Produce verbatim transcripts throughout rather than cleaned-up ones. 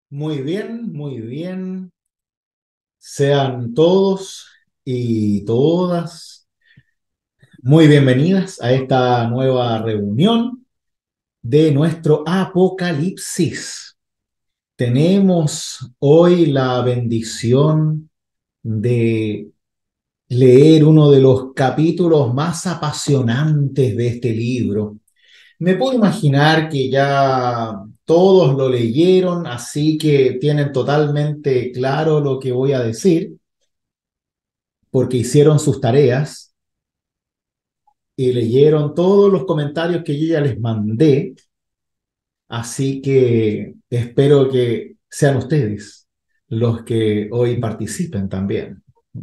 Muy bien, muy bien. Sean todos y todas muy bienvenidas a esta nueva reunión de nuestro Apocalipsis. Tenemos hoy la bendición de leer uno de los capítulos más apasionantes de este libro. Me puedo imaginar que ya todos lo leyeron, así que tienen totalmente claro lo que voy a decir, porque hicieron sus tareas y leyeron todos los comentarios que yo ya les mandé, así que espero que sean ustedes los que hoy participen también.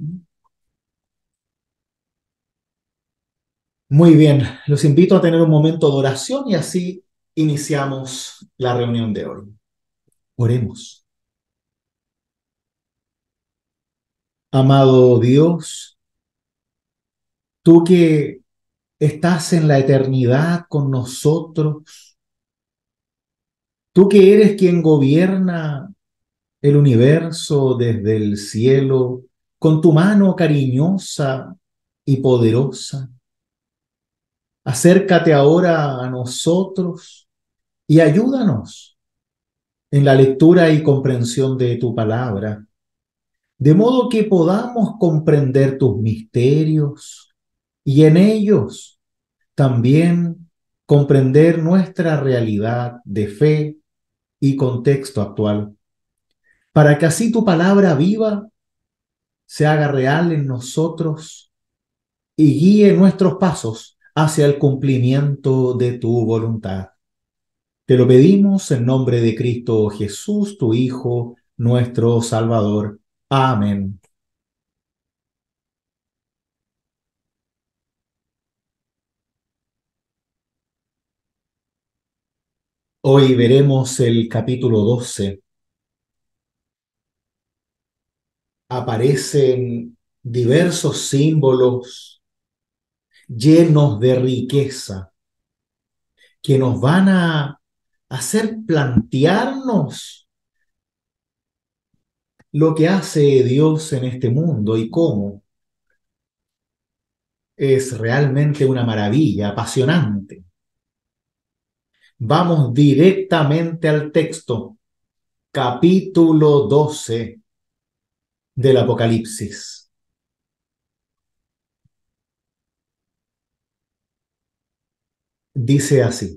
Muy bien, los invito a tener un momento de oración y así iniciamos la reunión de hoy. Oremos. Amado Dios, tú que estás en la eternidad con nosotros, tú que eres quien gobierna el universo desde el cielo, con tu mano cariñosa y poderosa. Acércate ahora a nosotros y ayúdanos en la lectura y comprensión de tu palabra, de modo que podamos comprender tus misterios y en ellos también comprender nuestra realidad de fe y contexto actual, para que así tu palabra viva se haga real en nosotros y guíe nuestros pasos hacia el cumplimiento de tu voluntad. Te lo pedimos en nombre de Cristo Jesús, tu Hijo, nuestro Salvador. Amén. Hoy veremos el capítulo doce. Aparecen diversos símbolos llenos de riqueza que nos van a hacer plantearnos lo que hace Dios en este mundo y cómo. Es realmente una maravilla, apasionante. Vamos directamente al texto, capítulo doce del Apocalipsis. Dice así: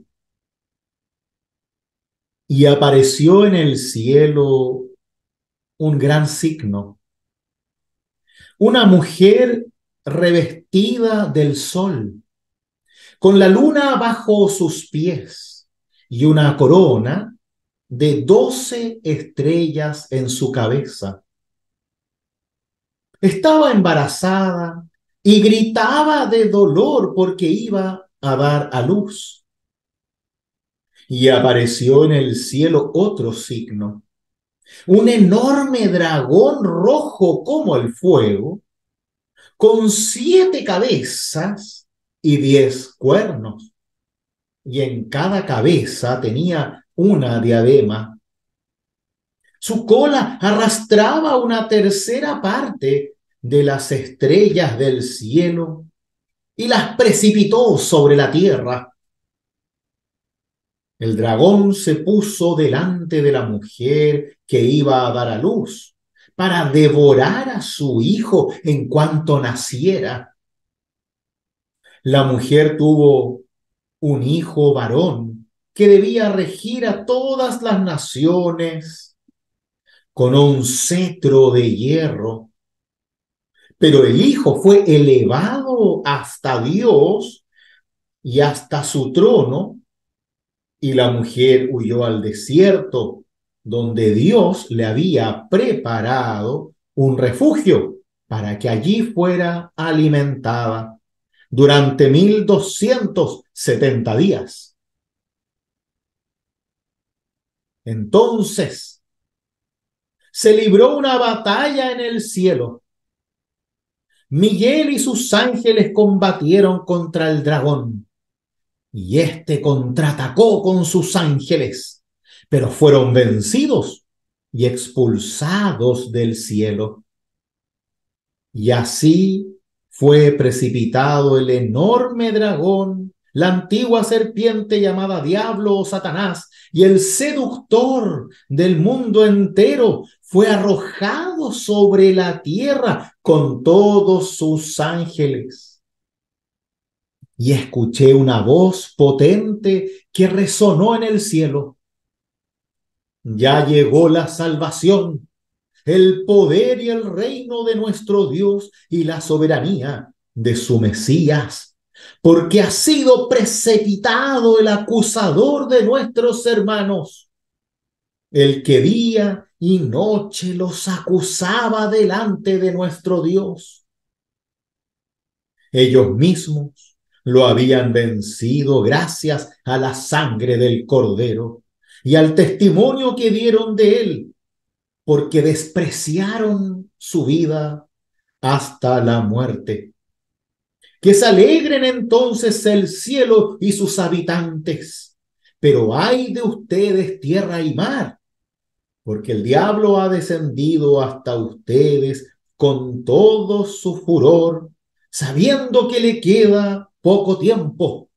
y apareció en el cielo un gran signo, una mujer revestida del sol, con la luna bajo sus pies y una corona de doce estrellas en su cabeza. Estaba embarazada y gritaba de dolor porque iba a dar a luz. Y apareció en el cielo otro signo, un enorme dragón rojo como el fuego, con siete cabezas y diez cuernos, y en cada cabeza tenía una diadema. Su cola arrastraba una tercera parte de las estrellas del cielo y las precipitó sobre la tierra. El dragón se puso delante de la mujer que iba a dar a luz para devorar a su hijo en cuanto naciera. La mujer tuvo un hijo varón que debía regir a todas las naciones con un cetro de hierro, pero el hijo fue elevado hasta Dios y hasta su trono. Y la mujer huyó al desierto, donde Dios le había preparado un refugio para que allí fuera alimentada durante mil doscientos setenta días. Entonces se libró una batalla en el cielo. Miguel y sus ángeles combatieron contra el dragón, y éste contraatacó con sus ángeles, pero fueron vencidos y expulsados del cielo. Y así fue precipitado el enorme dragón, la antigua serpiente llamada Diablo o Satanás, y el seductor del mundo entero fue arrojado sobre la tierra con todos sus ángeles. Y escuché una voz potente que resonó en el cielo. Ya llegó la salvación, el poder y el reino de nuestro Dios y la soberanía de su Mesías, porque ha sido precipitado el acusador de nuestros hermanos, el que día y noche los acusaba delante de nuestro Dios. Ellos mismos lo habían vencido gracias a la sangre del Cordero y al testimonio que dieron de él, porque despreciaron su vida hasta la muerte. Que se alegren entonces el cielo y sus habitantes. Pero ay de ustedes, tierra y mar, porque el diablo ha descendido hasta ustedes con todo su furor, sabiendo que le queda poco tiempo.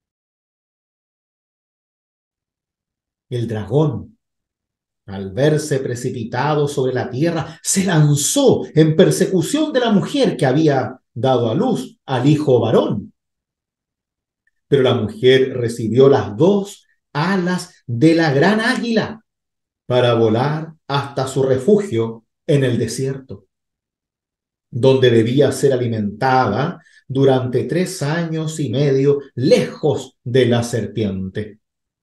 El dragón, al verse precipitado sobre la tierra, se lanzó en persecución de la mujer que había dado a luz al hijo varón. Pero la mujer recibió las dos alas de la gran águila para volar hasta su refugio en el desierto, donde debía ser alimentada durante tres años y medio lejos de la serpiente.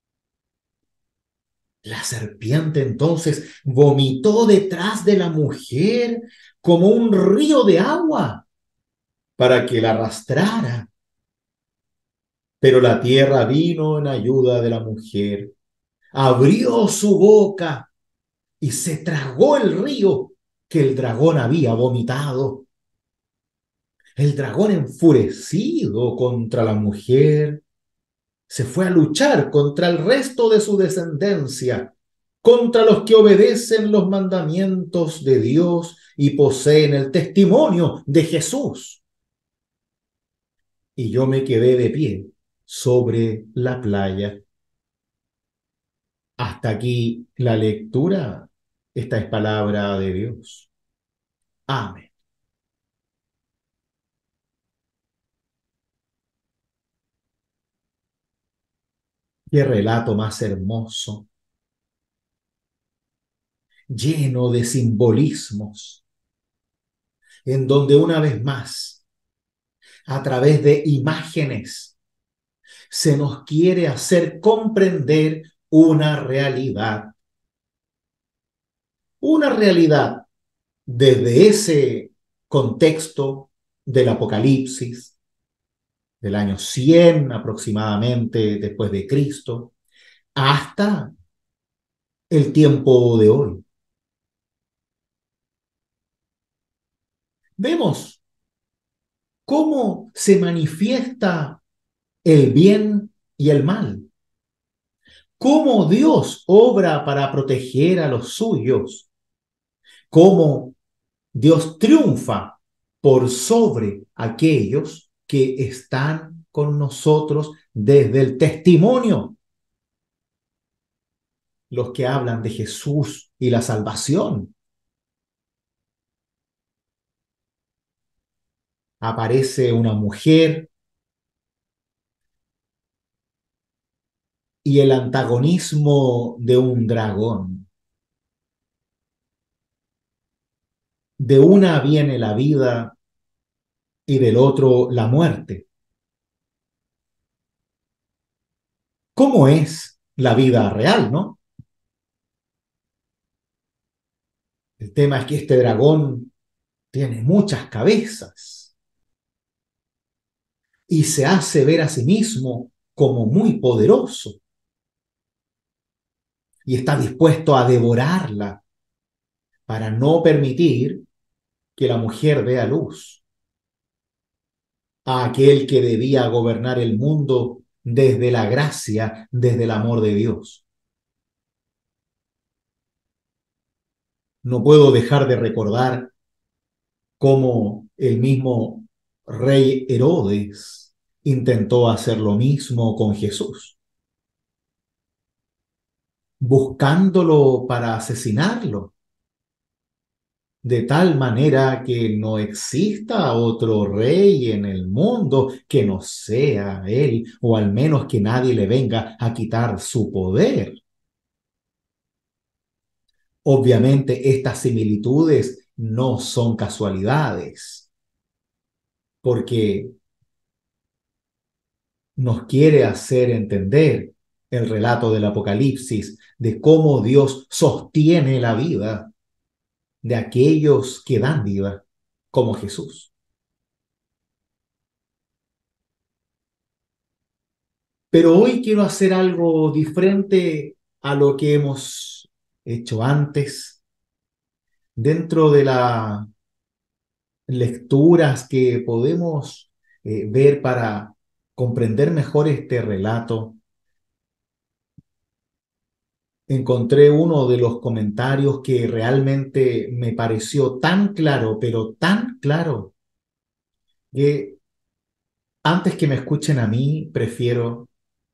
La serpiente entonces vomitó detrás de la mujer como un río de agua para que la arrastrara. Pero la tierra vino en ayuda de la mujer, abrió su boca y se tragó el río que el dragón había vomitado. El dragón, enfurecido contra la mujer, se fue a luchar contra el resto de su descendencia, contra los que obedecen los mandamientos de Dios y poseen el testimonio de Jesús. Y yo me quedé de pie sobre la playa. Hasta aquí la lectura. Esta es palabra de Dios. Amén. Qué relato más hermoso, lleno de simbolismos, en donde una vez más, a través de imágenes, se nos quiere hacer comprender una realidad. Una realidad desde ese contexto del Apocalipsis, del año cien aproximadamente después de Cristo, hasta el tiempo de hoy. Vemos cómo se manifiesta el bien y el mal, cómo Dios obra para proteger a los suyos, cómo Dios triunfa por sobre aquellos que están con nosotros desde el testimonio, los que hablan de Jesús y la salvación. Aparece una mujer y el antagonismo de un dragón. De una viene la vida y del otro la muerte. ¿Cómo es la vida real, no? El tema es que este dragón tiene muchas cabezas y se hace ver a sí mismo como muy poderoso y está dispuesto a devorarla para no permitir que la mujer vea luz, a aquel que debía gobernar el mundo desde la gracia, desde el amor de Dios. No puedo dejar de recordar cómo el mismo rey Herodes intentó hacer lo mismo con Jesús, buscándolo para asesinarlo, de tal manera que no exista otro rey en el mundo que no sea él, o al menos que nadie le venga a quitar su poder. Obviamente, estas similitudes no son casualidades, porque nos quiere hacer entender el relato del Apocalipsis de cómo Dios sostiene la vida de aquellos que dan vida, como Jesús. Pero hoy quiero hacer algo diferente a lo que hemos hecho antes, dentro de las lecturas que podemos eh, ver para comprender mejor este relato. Encontré uno de los comentarios que realmente me pareció tan claro, pero tan claro, que antes que me escuchen a mí, prefiero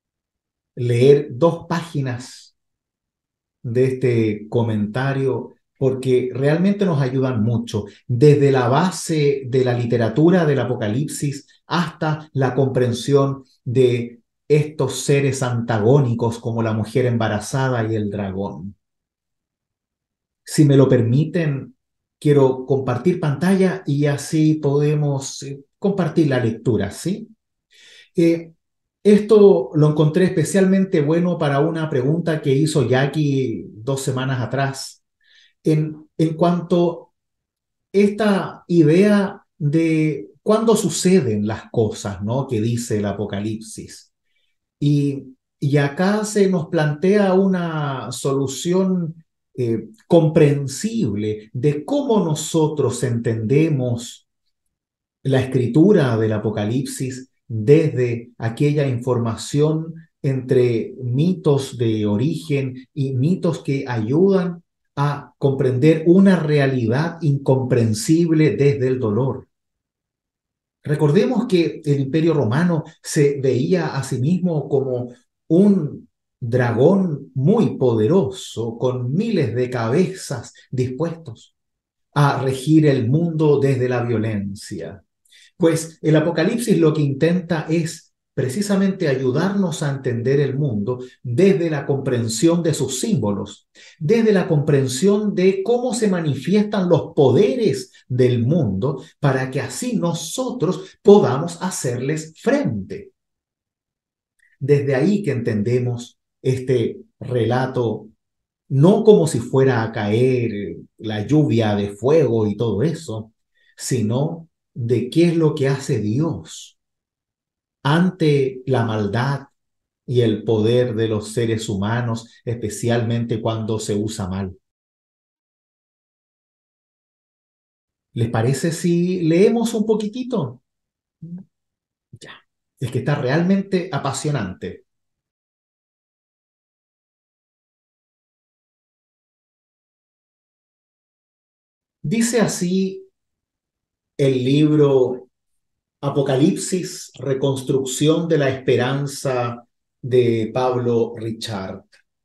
leer dos páginas de este comentario porque realmente nos ayudan mucho, desde la base de la literatura del Apocalipsis hasta la comprensión de estos seres antagónicos como la mujer embarazada y el dragón. Si me lo permiten, quiero compartir pantalla y así podemos eh, compartir la lectura, ¿sí? Eh, Esto lo encontré especialmente bueno para una pregunta que hizo Jackie dos semanas atrás, en, en cuanto a esta idea de cuándo suceden las cosas, ¿no? Que dice el Apocalipsis. Y, y acá se nos plantea una solución eh, comprensible de cómo nosotros entendemos la escritura del Apocalipsis desde aquella información entre mitos de origen y mitos que ayudan a comprender una realidad incomprensible desde el dolor. Recordemos que el Imperio Romano se veía a sí mismo como un dragón muy poderoso, con miles de cabezas dispuestos a regir el mundo desde la violencia. Pues el Apocalipsis lo que intenta es precisamente ayudarnos a entender el mundo desde la comprensión de sus símbolos, desde la comprensión de cómo se manifiestan los poderes del mundo para que así nosotros podamos hacerles frente. Desde ahí que entendemos este relato no como si fuera a caer la lluvia de fuego y todo eso, sino de qué es lo que hace Dios ante la maldad y el poder de los seres humanos, especialmente cuando se usa mal. ¿Les parece si leemos un poquitito? Ya, es que está realmente apasionante. Dice así el libro Apocalipsis, reconstrucción de la esperanza de Pablo Richard.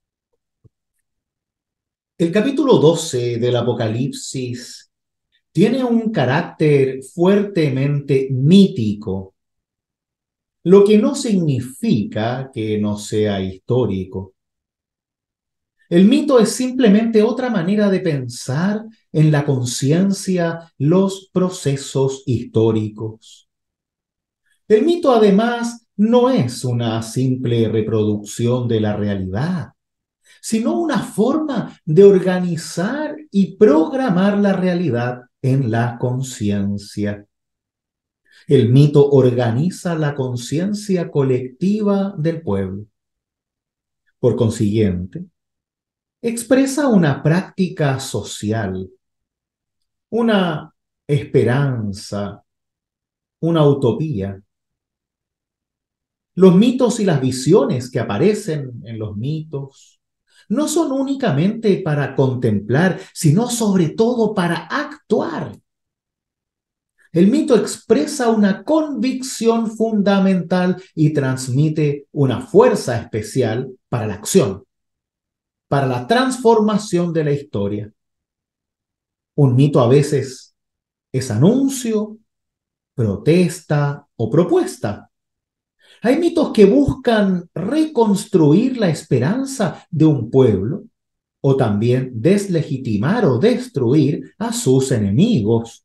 El capítulo doce del Apocalipsis tiene un carácter fuertemente mítico, lo que no significa que no sea histórico. El mito es simplemente otra manera de pensar en la conciencia los procesos históricos. El mito, además, no es una simple reproducción de la realidad, sino una forma de organizar y programar la realidad en la conciencia. El mito organiza la conciencia colectiva del pueblo. Por consiguiente, expresa una práctica social, una esperanza, una utopía. Los mitos y las visiones que aparecen en los mitos no son únicamente para contemplar, sino sobre todo para actuar. El mito expresa una convicción fundamental y transmite una fuerza especial para la acción, para la transformación de la historia. Un mito a veces es anuncio, protesta o propuesta. Hay mitos que buscan reconstruir la esperanza de un pueblo o también deslegitimar o destruir a sus enemigos.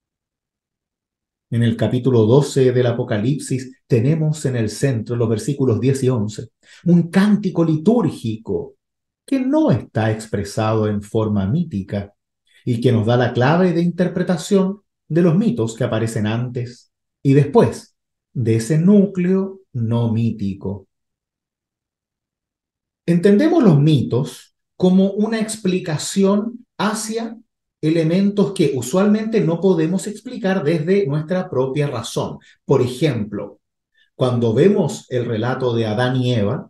En el capítulo doce del Apocalipsis tenemos en el centro, los versículos diez y once, un cántico litúrgico que no está expresado en forma mítica y que nos da la clave de interpretación de los mitos que aparecen antes y después de ese núcleo no mítico. Entendemos los mitos como una explicación hacia elementos que usualmente no podemos explicar desde nuestra propia razón. Por ejemplo, cuando vemos el relato de Adán y Eva,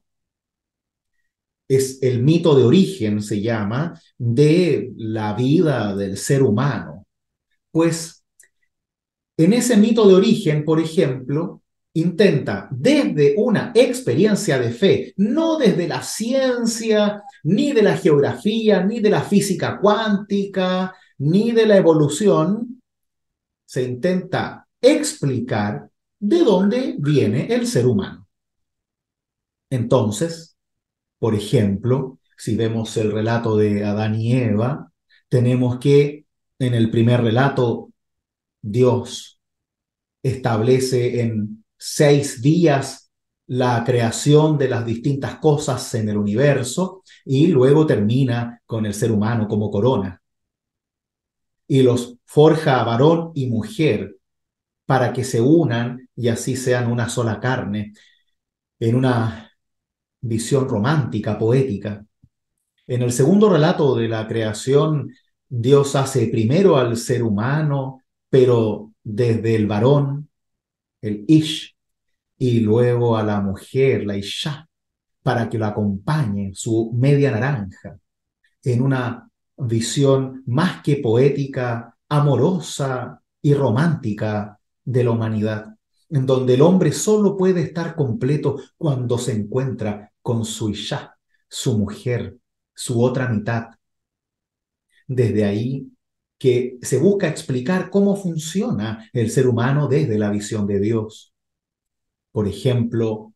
es el mito de origen, se llama, de la vida del ser humano. Pues en ese mito de origen, por ejemplo, intenta desde una experiencia de fe, no desde la ciencia, ni de la geografía, ni de la física cuántica, ni de la evolución, se intenta explicar de dónde viene el ser humano. Entonces, por ejemplo, si vemos el relato de Adán y Eva, tenemos que en el primer relato Dios establece en seis días la creación de las distintas cosas en el universo y luego termina con el ser humano como corona. Y los forja a varón y mujer para que se unan y así sean una sola carne, en una visión romántica, poética. En el segundo relato de la creación, Dios hace primero al ser humano, pero desde el varón, el Ish, y luego a la mujer, la Isha, para que lo acompañe, su media naranja, en una visión más que poética, amorosa y romántica de la humanidad, en donde el hombre solo puede estar completo cuando se encuentra con su Isha, su mujer, su otra mitad. Desde ahí que se busca explicar cómo funciona el ser humano desde la visión de Dios. Por ejemplo,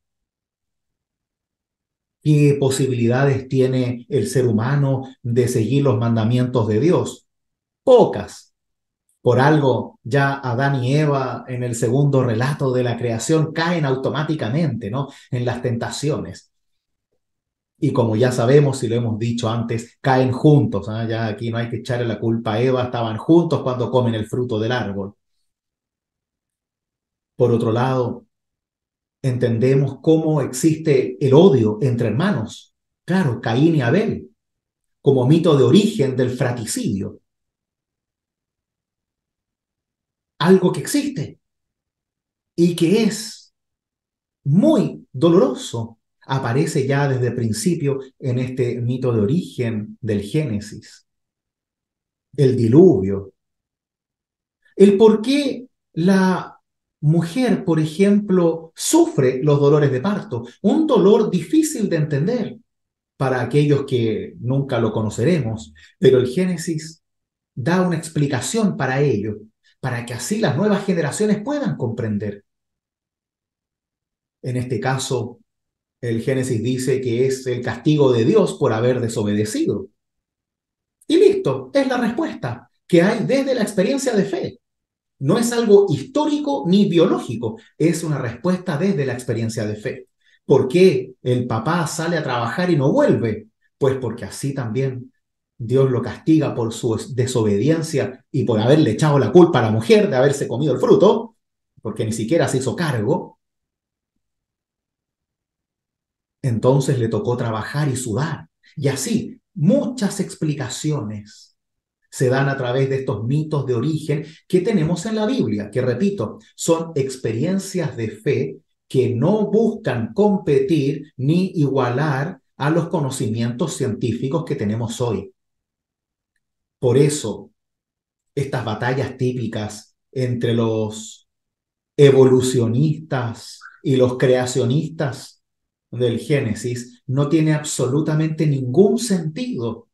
¿qué posibilidades tiene el ser humano de seguir los mandamientos de Dios? Pocas. Por algo, ya Adán y Eva en el segundo relato de la creación caen automáticamente, ¿no?, en las tentaciones. Y como ya sabemos, y lo hemos dicho antes, caen juntos, ¿eh? Ya aquí no hay que echarle la culpa a Eva, estaban juntos cuando comen el fruto del árbol. Por otro lado, entendemos cómo existe el odio entre hermanos. Claro, Caín y Abel, como mito de origen del fratricidio. Algo que existe y que es muy doloroso. Aparece ya desde el principio en este mito de origen del Génesis. El diluvio. El por qué la mujer, por ejemplo, sufre los dolores de parto. Un dolor difícil de entender para aquellos que nunca lo conoceremos, pero el Génesis da una explicación para ello, para que así las nuevas generaciones puedan comprender. En este caso, el Génesis dice que es el castigo de Dios por haber desobedecido. Y listo, es la respuesta que hay desde la experiencia de fe. No es algo histórico ni biológico, es una respuesta desde la experiencia de fe. ¿Por qué el papá sale a trabajar y no vuelve? Pues porque así también Dios lo castiga por su desobediencia y por haberle echado la culpa a la mujer de haberse comido el fruto, porque ni siquiera se hizo cargo. Entonces le tocó trabajar y sudar. Y así, muchas explicaciones se dan a través de estos mitos de origen que tenemos en la Biblia, que repito, son experiencias de fe que no buscan competir ni igualar a los conocimientos científicos que tenemos hoy. Por eso, estas batallas típicas entre los evolucionistas y los creacionistas del Génesis no tiene absolutamente ningún sentido,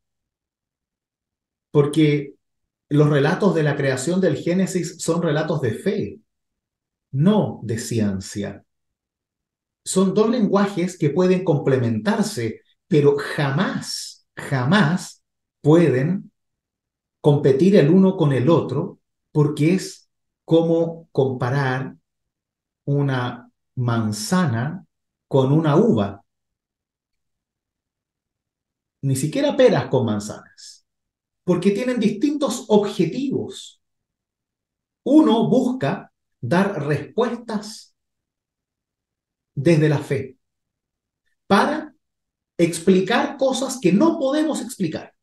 porque los relatos de la creación del Génesis son relatos de fe, no de ciencia. Son dos lenguajes que pueden complementarse, pero jamás, jamás pueden competir el uno con el otro, porque es como comparar una manzana con una uva, ni siquiera peras con manzanas, porque tienen distintos objetivos. Uno busca dar respuestas desde la fe para explicar cosas que no podemos explicar.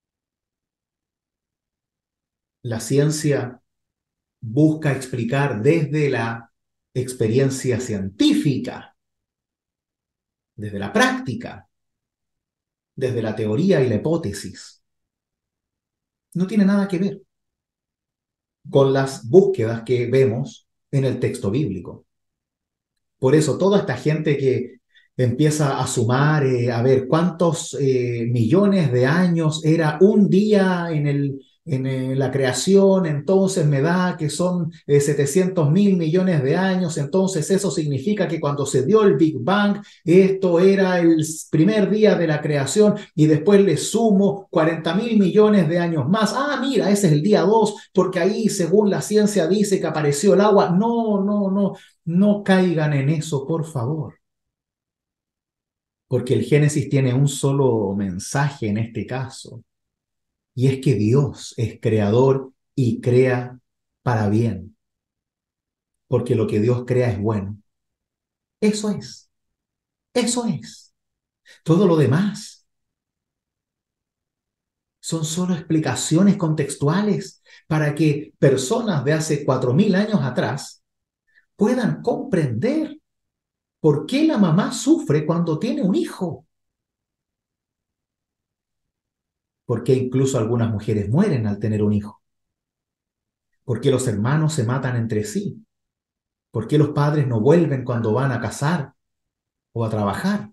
La ciencia busca explicar desde la experiencia científica, desde la práctica, desde la teoría y la hipótesis. No tiene nada que ver con las búsquedas que vemos en el texto bíblico. Por eso toda esta gente que empieza a sumar, eh, a ver cuántos eh, millones de años era un día en, el, en eh, la creación, entonces me da que son eh, setecientos mil millones de años, entonces eso significa que cuando se dio el Big Bang, esto era el primer día de la creación y después le sumo cuarenta mil millones de años más. Ah, mira, ese es el día dos, porque ahí según la ciencia dice que apareció el agua. No, no, no. No caigan en eso, por favor, porque el Génesis tiene un solo mensaje en este caso, y es que Dios es creador y crea para bien, porque lo que Dios crea es bueno. Eso es, eso es. Todo lo demás son solo explicaciones contextuales para que personas de hace cuatro mil años atrás puedan comprender por qué la mamá sufre cuando tiene un hijo. ¿Por qué incluso algunas mujeres mueren al tener un hijo? ¿Por qué los hermanos se matan entre sí? ¿Por qué los padres no vuelven cuando van a casar o a trabajar?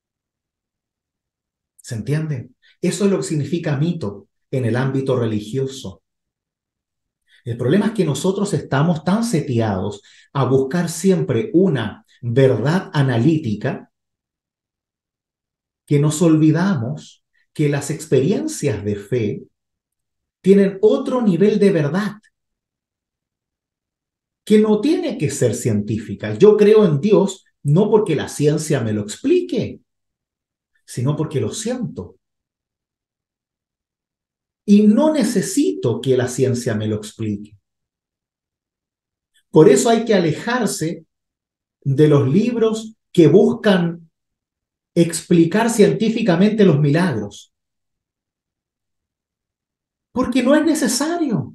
¿Se entiende? Eso es lo que significa mito en el ámbito religioso. El problema es que nosotros estamos tan seteados a buscar siempre una verdad analítica que nos olvidamos que las experiencias de fe tienen otro nivel de verdad que no tiene que ser científica. Yo creo en Dios no porque la ciencia me lo explique, sino porque lo siento. Y no necesito que la ciencia me lo explique. Por eso hay que alejarse de los libros que buscan explicar científicamente los milagros, porque no es necesario.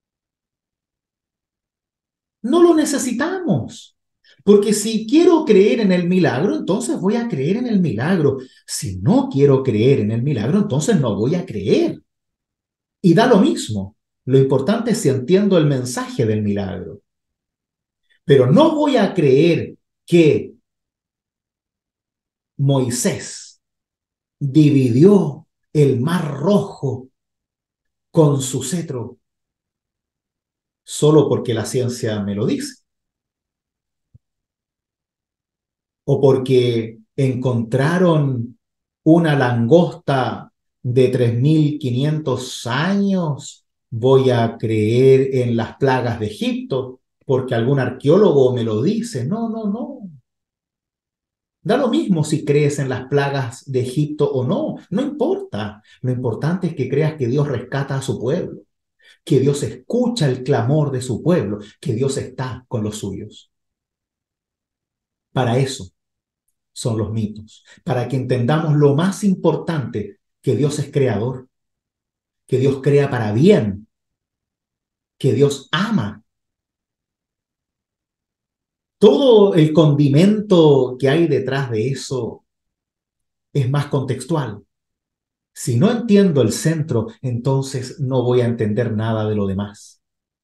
No lo necesitamos. Porque si quiero creer en el milagro, entonces voy a creer en el milagro. Si no quiero creer en el milagro, entonces no voy a creer. Y da lo mismo. Lo importante es si entiendo el mensaje del milagro. Pero no voy a creer que Moisés dividió el mar rojo con su cetro solo porque la ciencia me lo dice. O porque encontraron una langosta de tres mil quinientos años, voy a creer en las plagas de Egipto, porque algún arqueólogo me lo dice. No, no, no. Da lo mismo si crees en las plagas de Egipto o no, no importa. Lo importante es que creas que Dios rescata a su pueblo, que Dios escucha el clamor de su pueblo, que Dios está con los suyos. Para eso son los mitos, para que entendamos lo más importante, que Dios es creador, que Dios crea para bien, que Dios ama. Todo el condimento que hay detrás de eso es más contextual. Si no entiendo el centro, entonces no voy a entender nada de lo demás.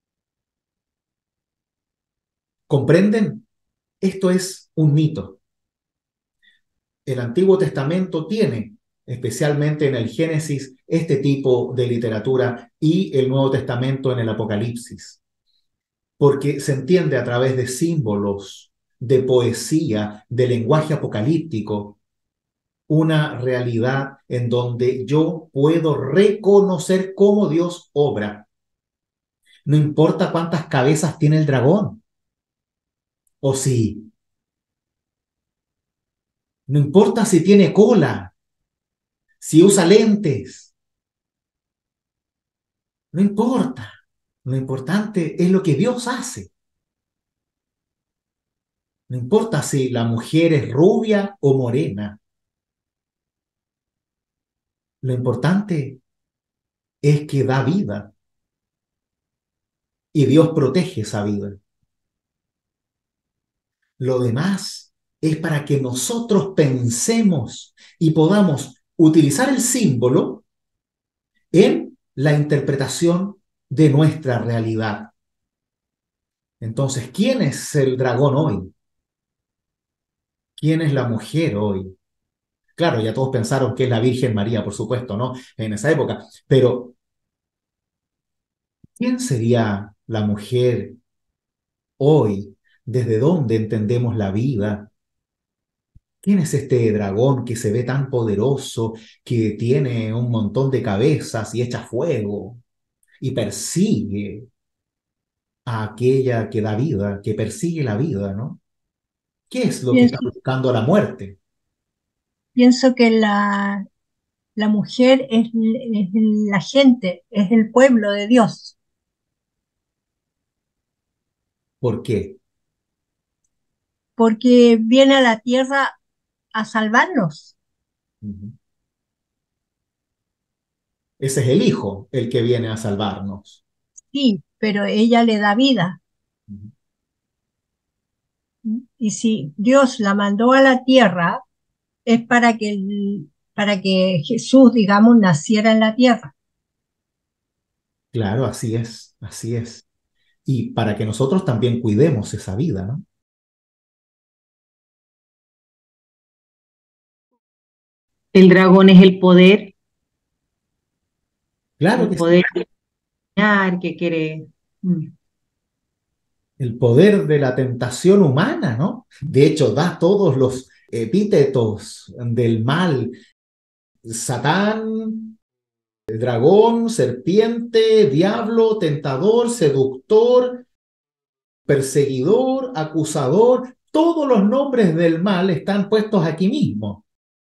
¿Comprenden? Esto es un mito. El Antiguo Testamento tiene, especialmente en el Génesis, este tipo de literatura y el Nuevo Testamento en el Apocalipsis, porque se entiende a través de símbolos, de poesía, de lenguaje apocalíptico, una realidad en donde yo puedo reconocer cómo Dios obra. No importa cuántas cabezas tiene el dragón, o si, no importa si tiene cola, si usa lentes, no importa. Lo importante es lo que Dios hace. No importa si la mujer es rubia o morena. Lo importante es que da vida y Dios protege esa vida. Lo demás es para que nosotros pensemos y podamos utilizar el símbolo en la interpretación de nuestra realidad. Entonces, ¿quién es el dragón hoy? ¿Quién es la mujer hoy? Claro, ya todos pensaron que es la Virgen María, por supuesto, ¿no? En esa época. Pero, ¿quién sería la mujer hoy? ¿Desde dónde entendemos la vida? ¿Quién es este dragón que se ve tan poderoso, que tiene un montón de cabezas y echa fuego y persigue a aquella que da vida, que persigue la vida, ¿no? ¿Qué es lo que está Pienso, buscando la muerte? pienso que la, la mujer es, es la gente, es el pueblo de Dios, ¿Por qué? porque viene a la tierra a salvarnos. Ujú. Ese es el Hijo, el que viene a salvarnos. Sí, pero ella le da vida. Ujú. Y si Dios la mandó a la tierra, es para que, el- para que Jesús, digamos, naciera en la tierra. Claro, así es, así es. Y para que nosotros también cuidemos esa vida, ¿no? El dragón es el poder, Claro el que sí. poder de engañar, que quiere. mm, El poder de la tentación humana, ¿no? De hecho, da todos los epítetos del mal. Satán, dragón, serpiente, diablo, tentador, seductor, perseguidor, acusador. Todos los nombres del mal están puestos aquí mismo.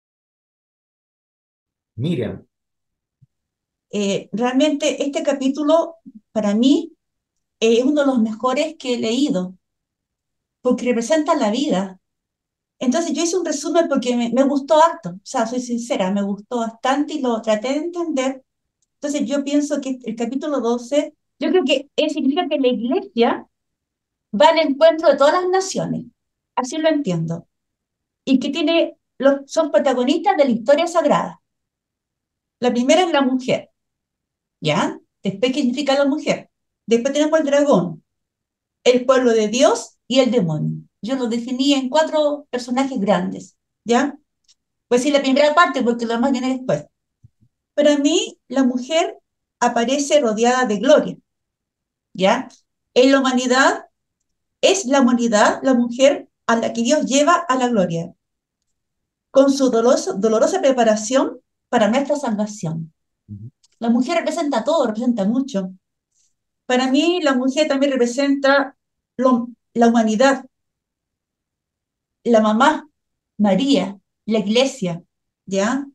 Miriam. Eh, realmente este capítulo para mí eh, es uno de los mejores que he leído, porque representa la vida. Entonces yo hice un resumen porque me, me gustó harto, o sea, soy sincera, me gustó bastante y lo traté de entender. Entonces yo pienso que el capítulo doce yo creo que eh, significa que la iglesia va al encuentro de todas las naciones, así lo entiendo, y que tiene, los, son protagonistas de la historia sagrada. La primera es la mujer, ¿ya? Después, ¿qué significa la mujer? Después tenemos el dragón, el pueblo de Dios y el demonio. Yo lo definí en cuatro personajes grandes, ¿ya? Pues sí, la primera parte, porque lo demás viene después. Para mí, la mujer aparece rodeada de gloria, ¿ya? En la humanidad, es la humanidad, la mujer a la que Dios lleva a la gloria, con su dolorosa, dolorosa preparación para nuestra salvación. La mujer representa todo, representa mucho. Para mí, la mujer también representa lo, la humanidad, la mamá, María, la iglesia, ¿ya?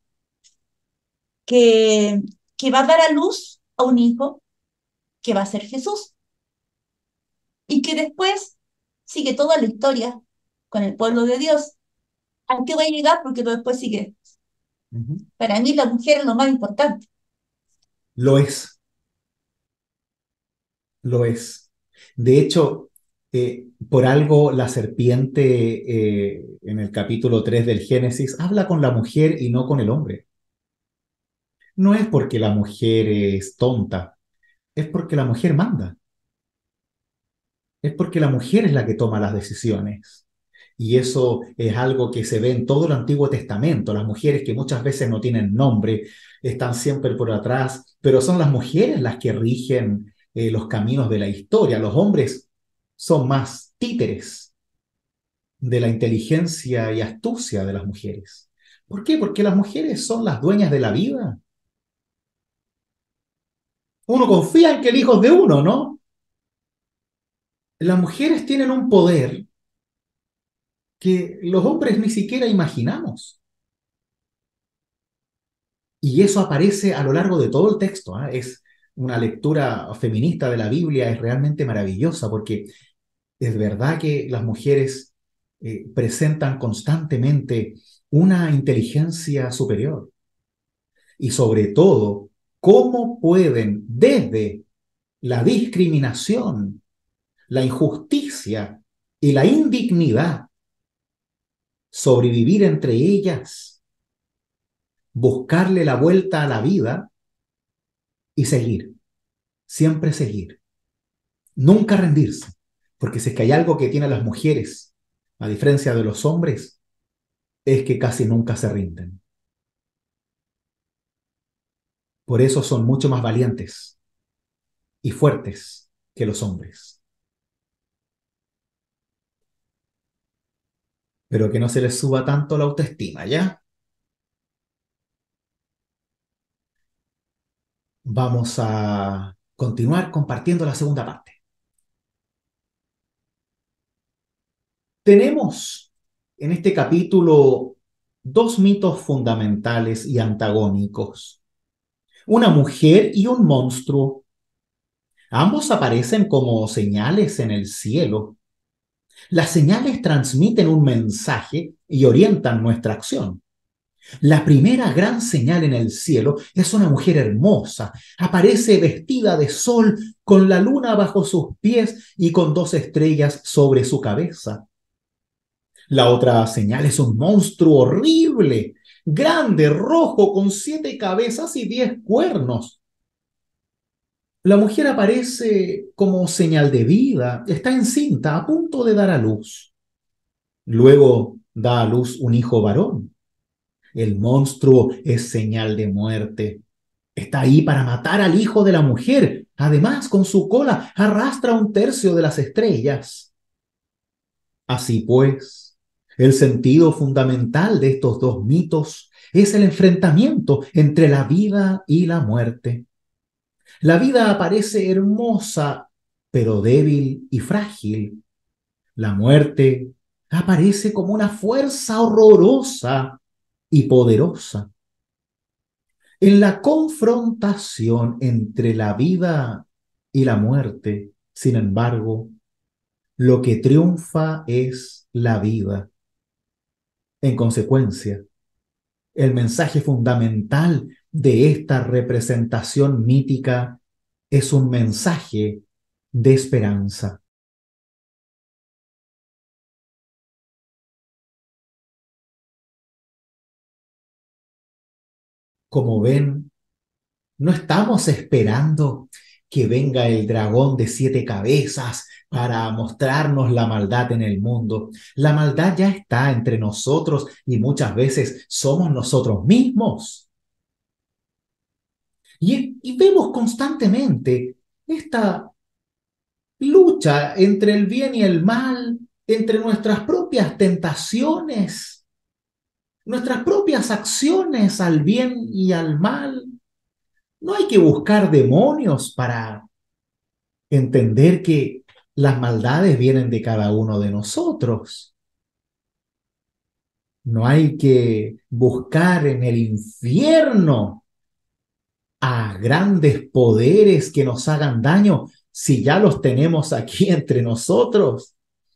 Que, que va a dar a luz a un hijo que va a ser Jesús y que después sigue toda la historia con el pueblo de Dios. ¿A qué va a llegar? Porque lo después sigue. Ujú. Para mí la mujer es lo más importante. Lo es, lo es. De hecho, Eh, por algo la serpiente eh, en el capítulo tres del Génesis habla con la mujer y no con el hombre. No es porque la mujer es tonta, es porque la mujer manda, es porque la mujer es la que toma las decisiones. Y eso es algo que se ve en todo el Antiguo Testamento. Las mujeres que muchas veces no tienen nombre, están siempre por atrás, pero son las mujeres las que rigen eh, los caminos de la historia. Los hombres son más títeres de la inteligencia y astucia de las mujeres. ¿Por qué? Porque las mujeres son las dueñas de la vida. Uno confía en que el hijo es de uno, ¿no? Las mujeres tienen un poder que los hombres ni siquiera imaginamos. Y eso aparece a lo largo de todo el texto, ¿eh? Es una lectura feminista de la Biblia, es realmente maravillosa porque es verdad que las mujeres eh, presentan constantemente una inteligencia superior y sobre todo, cómo pueden desde la discriminación, la injusticia y la indignidad sobrevivir entre ellas, buscarle la vuelta a la vida y seguir, siempre seguir, nunca rendirse, porque si es que hay algo que tienen las mujeres, a diferencia de los hombres, es que casi nunca se rinden. Por eso son mucho más valientes y fuertes que los hombres. Pero que no se les suba tanto la autoestima, ¿ya? Vamos a continuar compartiendo la segunda parte. Tenemos en este capítulo dos mitos fundamentales y antagónicos. Una mujer y un monstruo. Ambos aparecen como señales en el cielo. Las señales transmiten un mensaje y orientan nuestra acción. La primera gran señal en el cielo es una mujer hermosa. Aparece vestida de sol, con la luna bajo sus pies y con dos estrellas sobre su cabeza. La otra señal es un monstruo horrible, grande, rojo, con siete cabezas y diez cuernos. La mujer aparece como señal de vida, está encinta, a punto de dar a luz. Luego da a luz un hijo varón. El monstruo es señal de muerte. Está ahí para matar al hijo de la mujer. Además, con su cola arrastra un tercio de las estrellas. Así pues, el sentido fundamental de estos dos mitos es el enfrentamiento entre la vida y la muerte. La vida aparece hermosa, pero débil y frágil. La muerte aparece como una fuerza horrorosa y poderosa. En la confrontación entre la vida y la muerte, sin embargo, lo que triunfa es la vida. En consecuencia, el mensaje fundamental de esta representación mítica es un mensaje de esperanza. Como ven, no estamos esperando que venga el dragón de siete cabezas para mostrarnos la maldad en el mundo. La maldad ya está entre nosotros y muchas veces somos nosotros mismos. Y, y vemos constantemente esta lucha entre el bien y el mal, entre nuestras propias tentaciones, nuestras propias acciones al bien y al mal. No hay que buscar demonios para entender que las maldades vienen de cada uno de nosotros. No hay que buscar en el infierno a grandes poderes que nos hagan daño si ya los tenemos aquí entre nosotros.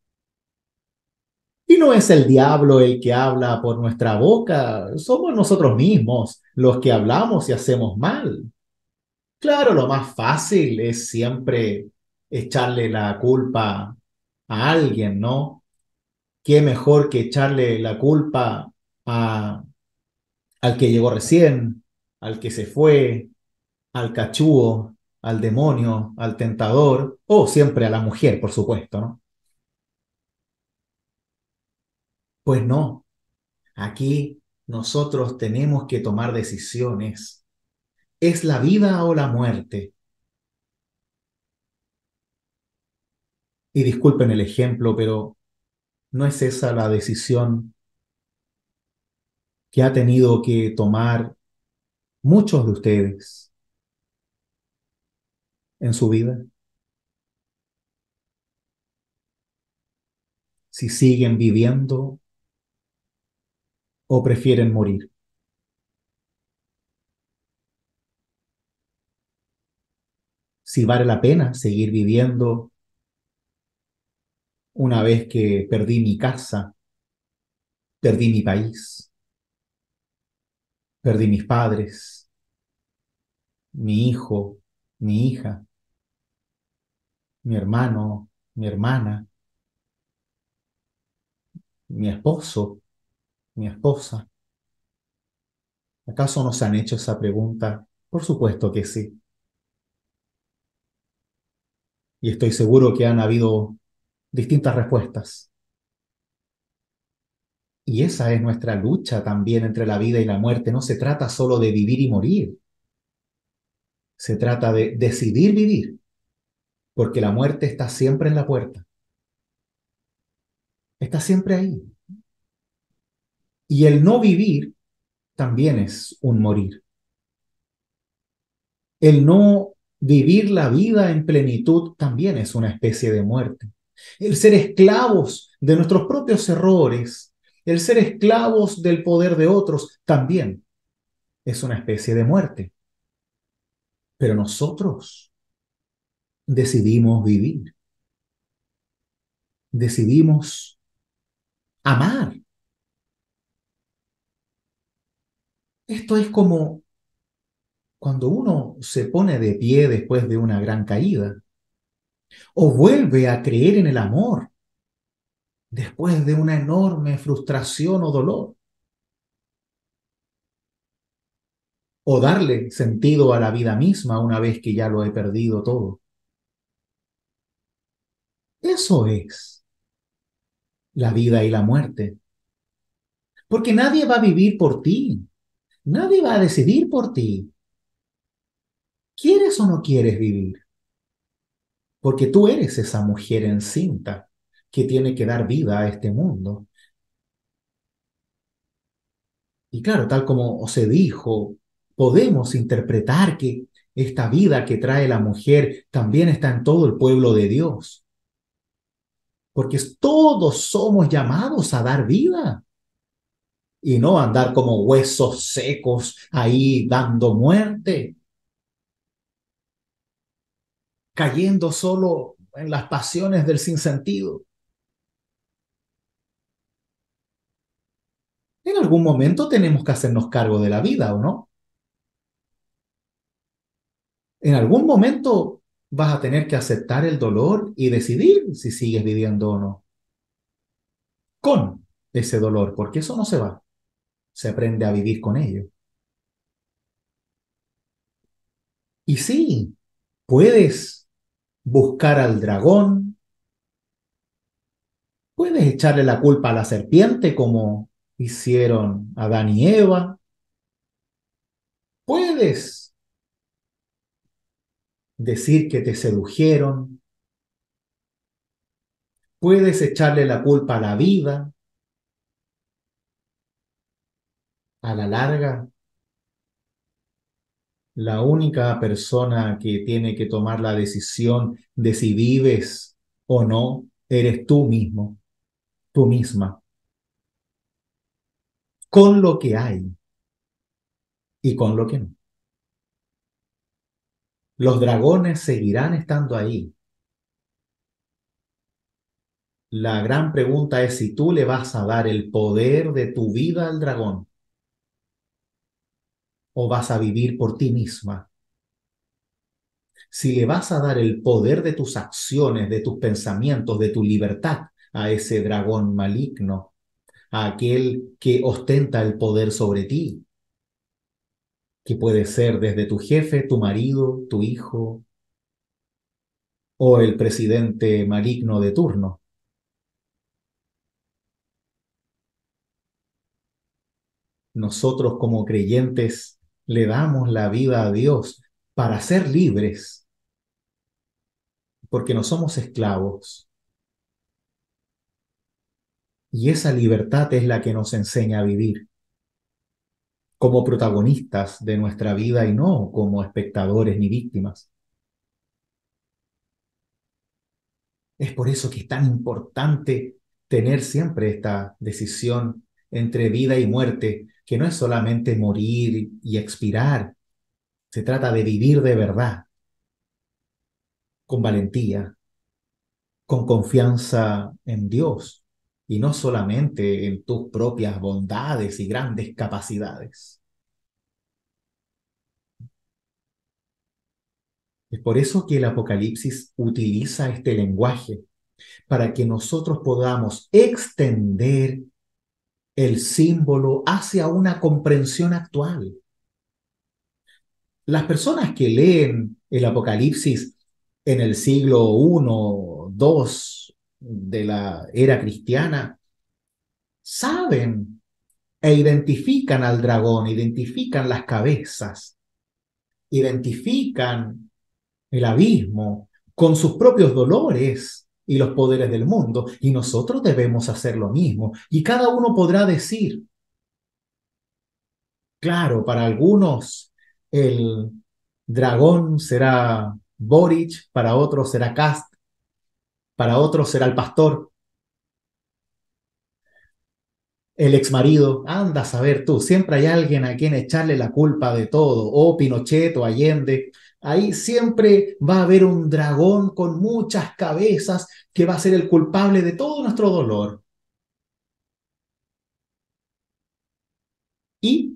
Y no es el diablo el que habla por nuestra boca, somos nosotros mismos los que hablamos y hacemos mal. Claro, lo más fácil es siempre echarle la culpa a alguien, ¿no? ¿Qué mejor que echarle la culpa a, al que llegó recién, al que se fue, al cachúo, al demonio, al tentador, o siempre a la mujer, por supuesto, ¿no? Pues no, aquí nosotros tenemos que tomar decisiones. ¿Es la vida o la muerte? Y disculpen el ejemplo, pero ¿no es esa la decisión que ha tenido que tomar muchos de ustedes en su vida? Si siguen viviendo o prefieren morir. Si vale la pena seguir viviendo una vez que perdí mi casa, perdí mi país, perdí mis padres, mi hijo, mi hija, mi hermano, mi hermana, mi esposo, mi esposa. ¿Acaso nos han hecho esa pregunta? Por supuesto que sí. Y estoy seguro que han habido distintas respuestas. Y esa es nuestra lucha también entre la vida y la muerte. No se trata solo de vivir y morir. Se trata de decidir vivir, porque la muerte está siempre en la puerta. Está siempre ahí. Y el no vivir también es un morir. El no vivir la vida en plenitud también es una especie de muerte. El ser esclavos de nuestros propios errores, el ser esclavos del poder de otros, también es una especie de muerte. Pero nosotros decidimos vivir, decidimos amar. Esto es como cuando uno se pone de pie después de una gran caída o vuelve a creer en el amor después de una enorme frustración o dolor, o darle sentido a la vida misma una vez que ya lo he perdido todo. Eso es la vida y la muerte, porque nadie va a vivir por ti, nadie va a decidir por ti. ¿Quieres o no quieres vivir? Porque tú eres esa mujer encinta que tiene que dar vida a este mundo. Y claro, tal como se dijo, podemos interpretar que esta vida que trae la mujer también está en todo el pueblo de Dios, porque todos somos llamados a dar vida y no andar como huesos secos ahí dando muerte, cayendo solo en las pasiones del sinsentido. En algún momento tenemos que hacernos cargo de la vida, ¿o no? En algún momento vas a tener que aceptar el dolor y decidir si sigues viviendo o no con ese dolor, porque eso no se va, se aprende a vivir con ello. Y sí, puedes buscar al dragón, puedes echarle la culpa a la serpiente como hicieron Adán y Eva, puedes decir que te sedujeron, puedes echarle la culpa a la vida. A la larga, la única persona que tiene que tomar la decisión de si vives o no, eres tú mismo, tú misma, con lo que hay y con lo que no. Los dragones seguirán estando ahí. La gran pregunta es si tú le vas a dar el poder de tu vida al dragón o vas a vivir por ti misma. si le vas a dar el poder de tus acciones, de tus pensamientos, de tu libertad a ese dragón maligno, a aquel que ostenta el poder sobre ti, que puede ser desde tu jefe, tu marido, tu hijo o el presidente maligno de turno. Nosotros como creyentes le damos la vida a Dios para ser libres, porque no somos esclavos. Y esa libertad es la que nos enseña a vivir como protagonistas de nuestra vida y no como espectadores ni víctimas. Es por eso que es tan importante tener siempre esta decisión entre vida y muerte, que no es solamente morir y expirar, se trata de vivir de verdad, con valentía, con confianza en Dios y no solamente en tus propias bondades y grandes capacidades. Es por eso que el Apocalipsis utiliza este lenguaje, para que nosotros podamos extender el símbolo hacia una comprensión actual. Las personas que leen el Apocalipsis en el siglo uno, dos de la era cristiana, saben e identifican al dragón, identifican las cabezas, identifican el abismo con sus propios dolores y los poderes del mundo, y nosotros debemos hacer lo mismo. Y cada uno podrá decir, claro, para algunos el dragón será Boric, para otros será Kast, para otros será el pastor, el exmarido. Anda a saber tú, siempre hay alguien a quien echarle la culpa de todo, o Pinochet o Allende. Ahí siempre va a haber un dragón con muchas cabezas que va a ser el culpable de todo nuestro dolor. Y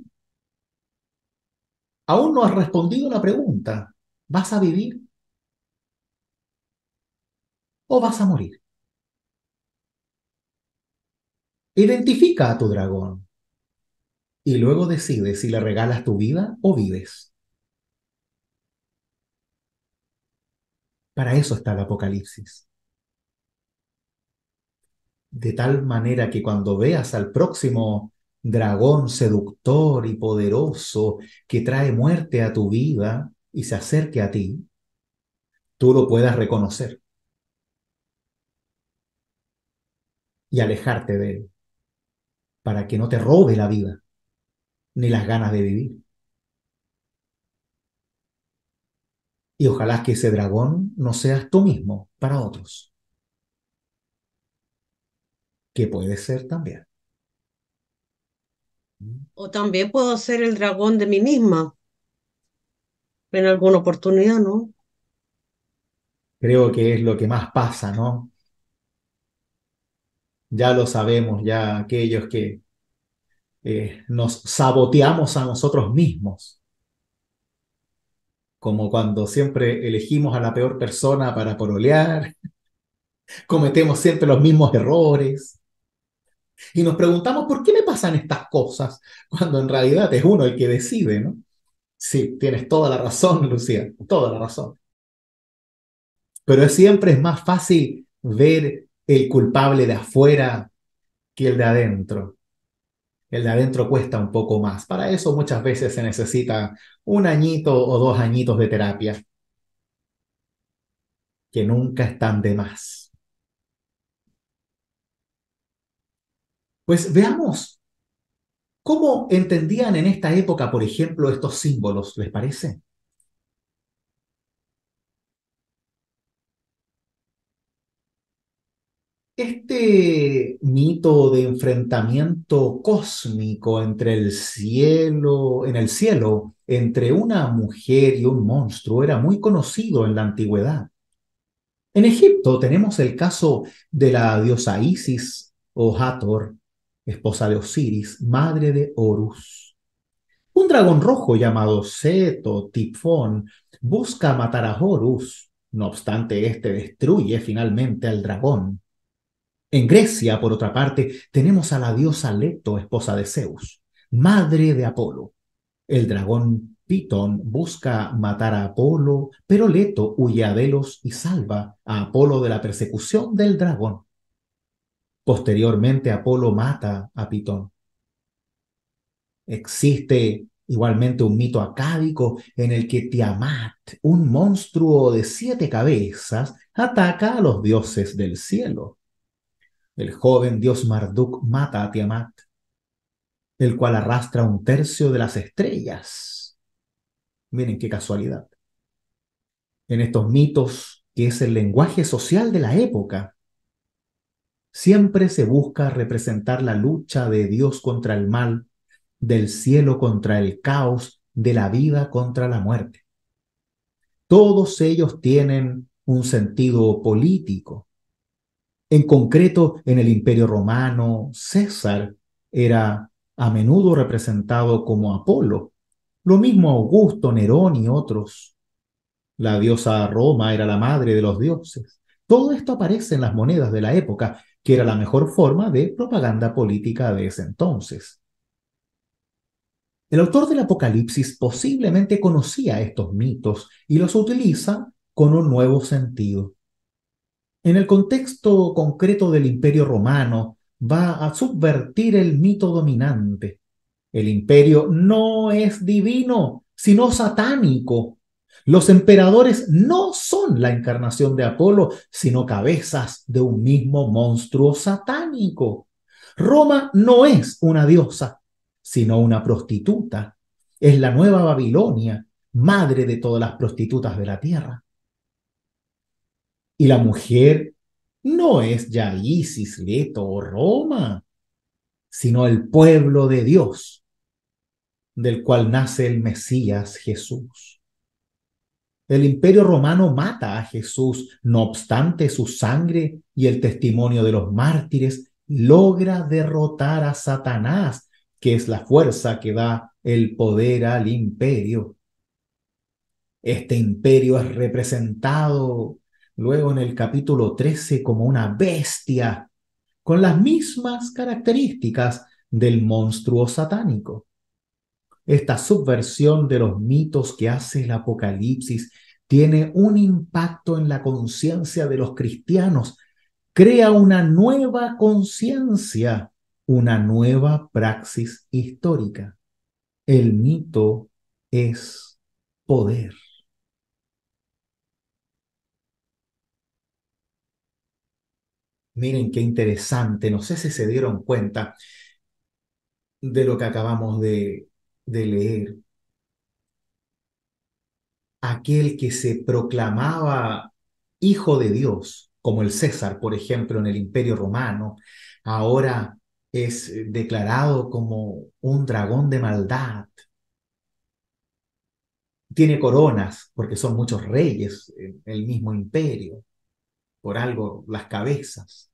aún no has respondido la pregunta, ¿vas a vivir o vas a morir? Identifica a tu dragón y luego decide si le regalas tu vida o vives. Para eso está el Apocalipsis. De tal manera que cuando veas al próximo dragón seductor y poderoso que trae muerte a tu vida y se acerque a ti, tú lo puedas reconocer y alejarte de él, para que no te robe la vida ni las ganas de vivir. Y ojalá que ese dragón no seas tú mismo para otros, que puede ser también. O también puedo ser el dragón de mí misma en alguna oportunidad, ¿no? Creo que es lo que más pasa, ¿no? Ya lo sabemos, ya aquellos que eh, nos saboteamos a nosotros mismos, como cuando siempre elegimos a la peor persona para pololear, cometemos siempre los mismos errores y nos preguntamos por qué me pasan estas cosas, cuando en realidad es uno el que decide, ¿no? Sí, tienes toda la razón, Lucía, toda la razón. Pero siempre es más fácil ver el culpable de afuera que el de adentro. El de adentro cuesta un poco más. Para eso muchas veces se necesita un añito o dos añitos de terapia, que nunca están de más. Pues veamos cómo entendían en esta época, por ejemplo, estos símbolos, ¿les parece? Este mito de enfrentamiento cósmico entre el cielo, en el cielo, entre una mujer y un monstruo, era muy conocido en la antigüedad. En Egipto tenemos el caso de la diosa Isis o Hathor, esposa de Osiris, madre de Horus. Un dragón rojo llamado Set o Tifón busca matar a Horus. No obstante, este destruye finalmente al dragón. En Grecia, por otra parte, tenemos a la diosa Leto, esposa de Zeus, madre de Apolo. El dragón Pitón busca matar a Apolo, pero Leto huye a Delos y salva a Apolo de la persecución del dragón. Posteriormente, Apolo mata a Pitón. Existe igualmente un mito acádico en el que Tiamat, un monstruo de siete cabezas, ataca a los dioses del cielo. El joven dios Marduk mata a Tiamat, el cual arrastra un tercio de las estrellas. Miren qué casualidad. En estos mitos, que es el lenguaje social de la época, siempre se busca representar la lucha de Dios contra el mal, del cielo contra el caos, de la vida contra la muerte. Todos ellos tienen un sentido político. En concreto, en el Imperio Romano, César era a menudo representado como Apolo, lo mismo Augusto, Nerón y otros. La diosa Roma era la madre de los dioses. Todo esto aparece en las monedas de la época, que era la mejor forma de propaganda política de ese entonces. El autor del Apocalipsis posiblemente conocía estos mitos y los utiliza con un nuevo sentido. En el contexto concreto del Imperio Romano, va a subvertir el mito dominante. El imperio no es divino, sino satánico. Los emperadores no son la encarnación de Apolo, sino cabezas de un mismo monstruo satánico. Roma no es una diosa, sino una prostituta. Es la nueva Babilonia, madre de todas las prostitutas de la tierra. Y la mujer no es ya Isis, Leto o Roma, sino el pueblo de Dios, del cual nace el Mesías Jesús. El Imperio Romano mata a Jesús, no obstante su sangre y el testimonio de los mártires logra derrotar a Satanás, que es la fuerza que da el poder al imperio. Este imperio es representado luego en el capítulo trece como una bestia, con las mismas características del monstruo satánico. Esta subversión de los mitos que hace el Apocalipsis tiene un impacto en la conciencia de los cristianos, crea una nueva conciencia, una nueva praxis histórica. El mito es poder. Miren qué interesante, no sé si se dieron cuenta de lo que acabamos de, de leer. Aquel que se proclamaba hijo de Dios, como el César, por ejemplo, en el Imperio Romano, ahora es declarado como un dragón de maldad. Tiene coronas, porque son muchos reyes en el mismo imperio, por algo las cabezas.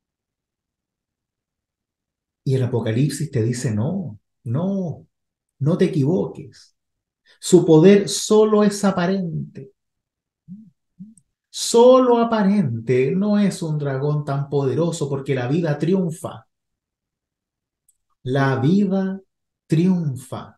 Y el Apocalipsis te dice, no, no, no te equivoques. Su poder solo es aparente. Solo aparente, no es un dragón tan poderoso porque la vida triunfa. La vida triunfa.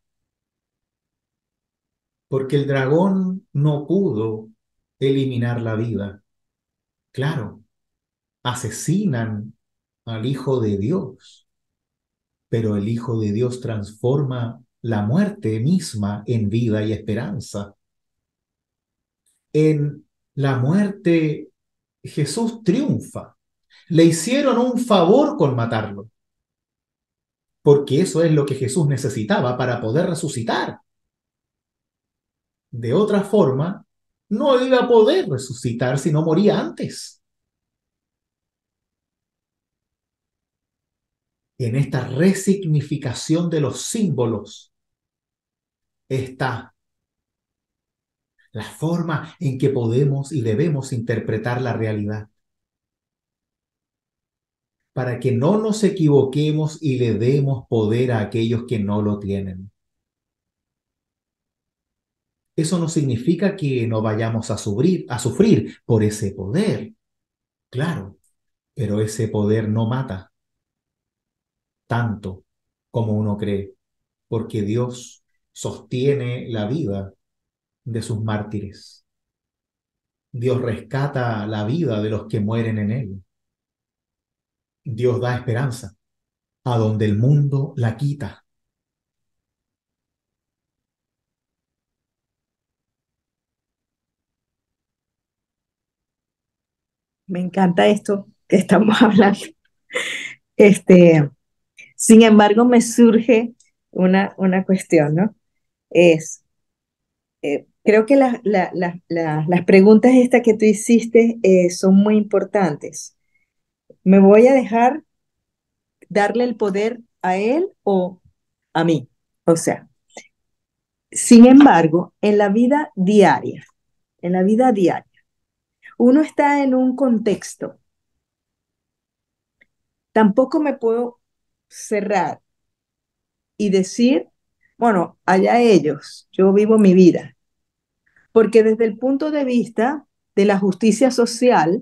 Porque el dragón no pudo eliminar la vida. Claro, asesinan al Hijo de Dios, pero el Hijo de Dios transforma la muerte misma en vida y esperanza. En la muerte, Jesús triunfa. Le hicieron un favor con matarlo, porque eso es lo que Jesús necesitaba para poder resucitar. De otra forma, no iba a poder resucitar si no moría antes. En esta resignificación de los símbolos está la forma en que podemos y debemos interpretar la realidad, para que no nos equivoquemos y le demos poder a aquellos que no lo tienen. Eso no significa que no vayamos a sufrir, a sufrir por ese poder, claro, pero ese poder no mata tanto como uno cree, porque Dios sostiene la vida de sus mártires. Dios rescata la vida de los que mueren en Él. Dios da esperanza a donde el mundo la quita. Me encanta esto que estamos hablando. Este, sin embargo, me surge una, una cuestión, ¿no? Es, eh, creo que la- la- la- la- las preguntas estas que tú hiciste eh, son muy importantes. ¿Me voy a dejar darle el poder a él o a mí? O sea, sin embargo, en la vida diaria, en la vida diaria, uno está en un contexto. Tampoco me puedo cerrar y decir, bueno, allá ellos, yo vivo mi vida. Porque desde el punto de vista de la justicia social,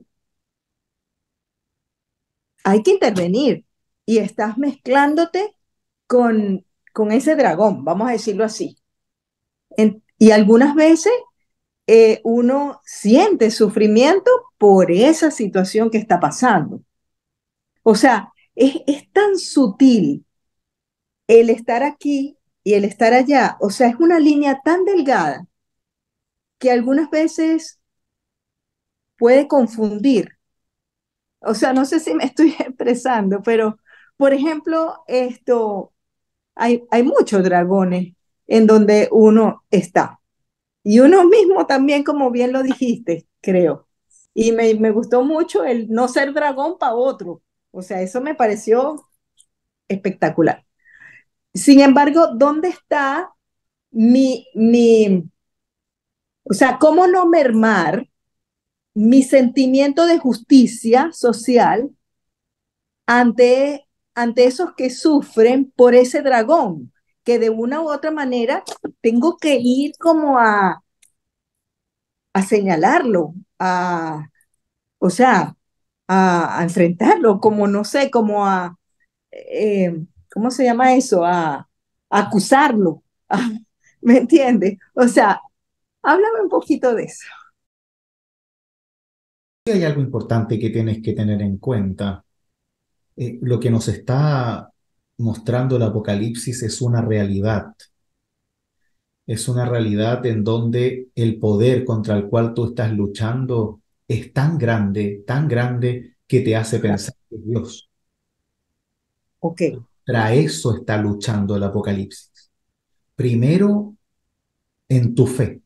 hay que intervenir y estás mezclándote con, con ese dragón, vamos a decirlo así. En- y algunas veces eh, uno siente sufrimiento por esa situación que está pasando. O sea, es, es tan sutil el estar aquí y el estar allá. O sea, es una línea tan delgada que algunas veces puede confundir. O sea, no sé si me estoy expresando, pero, por ejemplo, esto, hay, hay muchos dragones en donde uno está. Y uno mismo también, como bien lo dijiste, creo. Y me, me gustó mucho el no ser dragón para otro. O sea, eso me pareció espectacular. Sin embargo, ¿dónde está mi, mi, o sea, cómo no mermar mi sentimiento de justicia social ante, ante esos que sufren por ese dragón, que de una u otra manera tengo que ir como a, a señalarlo, a, o sea, a, a enfrentarlo, como no sé, como a, eh, ¿cómo se llama eso? A, a acusarlo, a, ¿me entiendes? O sea, háblame un poquito de eso. Y hay algo importante que tienes que tener en cuenta. Eh, lo que nos está mostrando el Apocalipsis es una realidad. Es una realidad en donde el poder contra el cual tú estás luchando es tan grande, tan grande que te hace pensar que es Dios. Ok, Contra eso está luchando el Apocalipsis. Primero, en tu fe.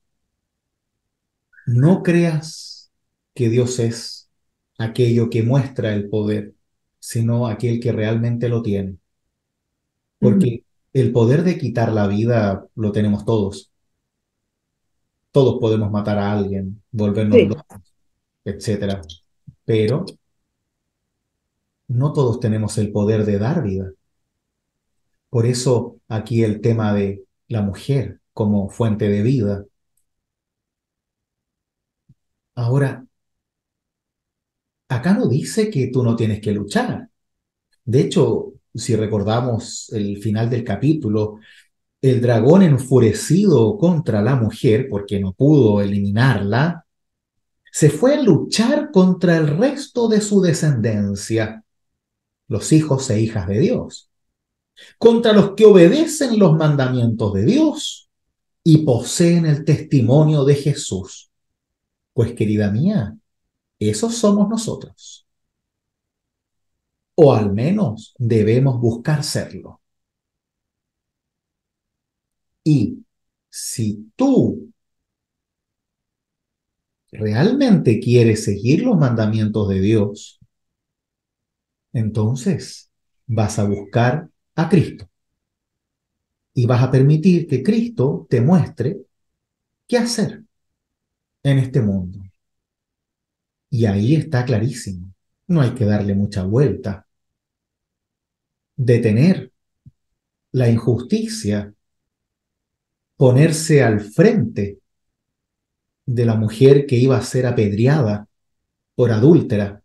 No creas que Dios es aquello que muestra el poder, sino aquel que realmente lo tiene. ujú, Porque el poder de quitar la vida lo tenemos todos. Todos podemos matar a alguien, volvernos sí, locos, etcétera. Pero no todos tenemos el poder de dar vida. Por eso aquí el tema de la mujer como fuente de vida. Ahora, acá no dice que tú no tienes que luchar. De hecho, si recordamos el final del capítulo, el dragón enfurecido contra la mujer, porque no pudo eliminarla, se fue a luchar contra el resto de su descendencia, los hijos e hijas de Dios, contra los que obedecen los mandamientos de Dios y poseen el testimonio de Jesús. Pues querida mía, esos somos nosotros, o al menos debemos buscar serlo. Y si tú realmente quieres seguir los mandamientos de Dios, entonces vas a buscar a Cristo y vas a permitir que Cristo te muestre qué hacer en este mundo. Y ahí está clarísimo. No hay que darle mucha vuelta. Detener la injusticia, ponerse al frente de la mujer que iba a ser apedreada por adúltera,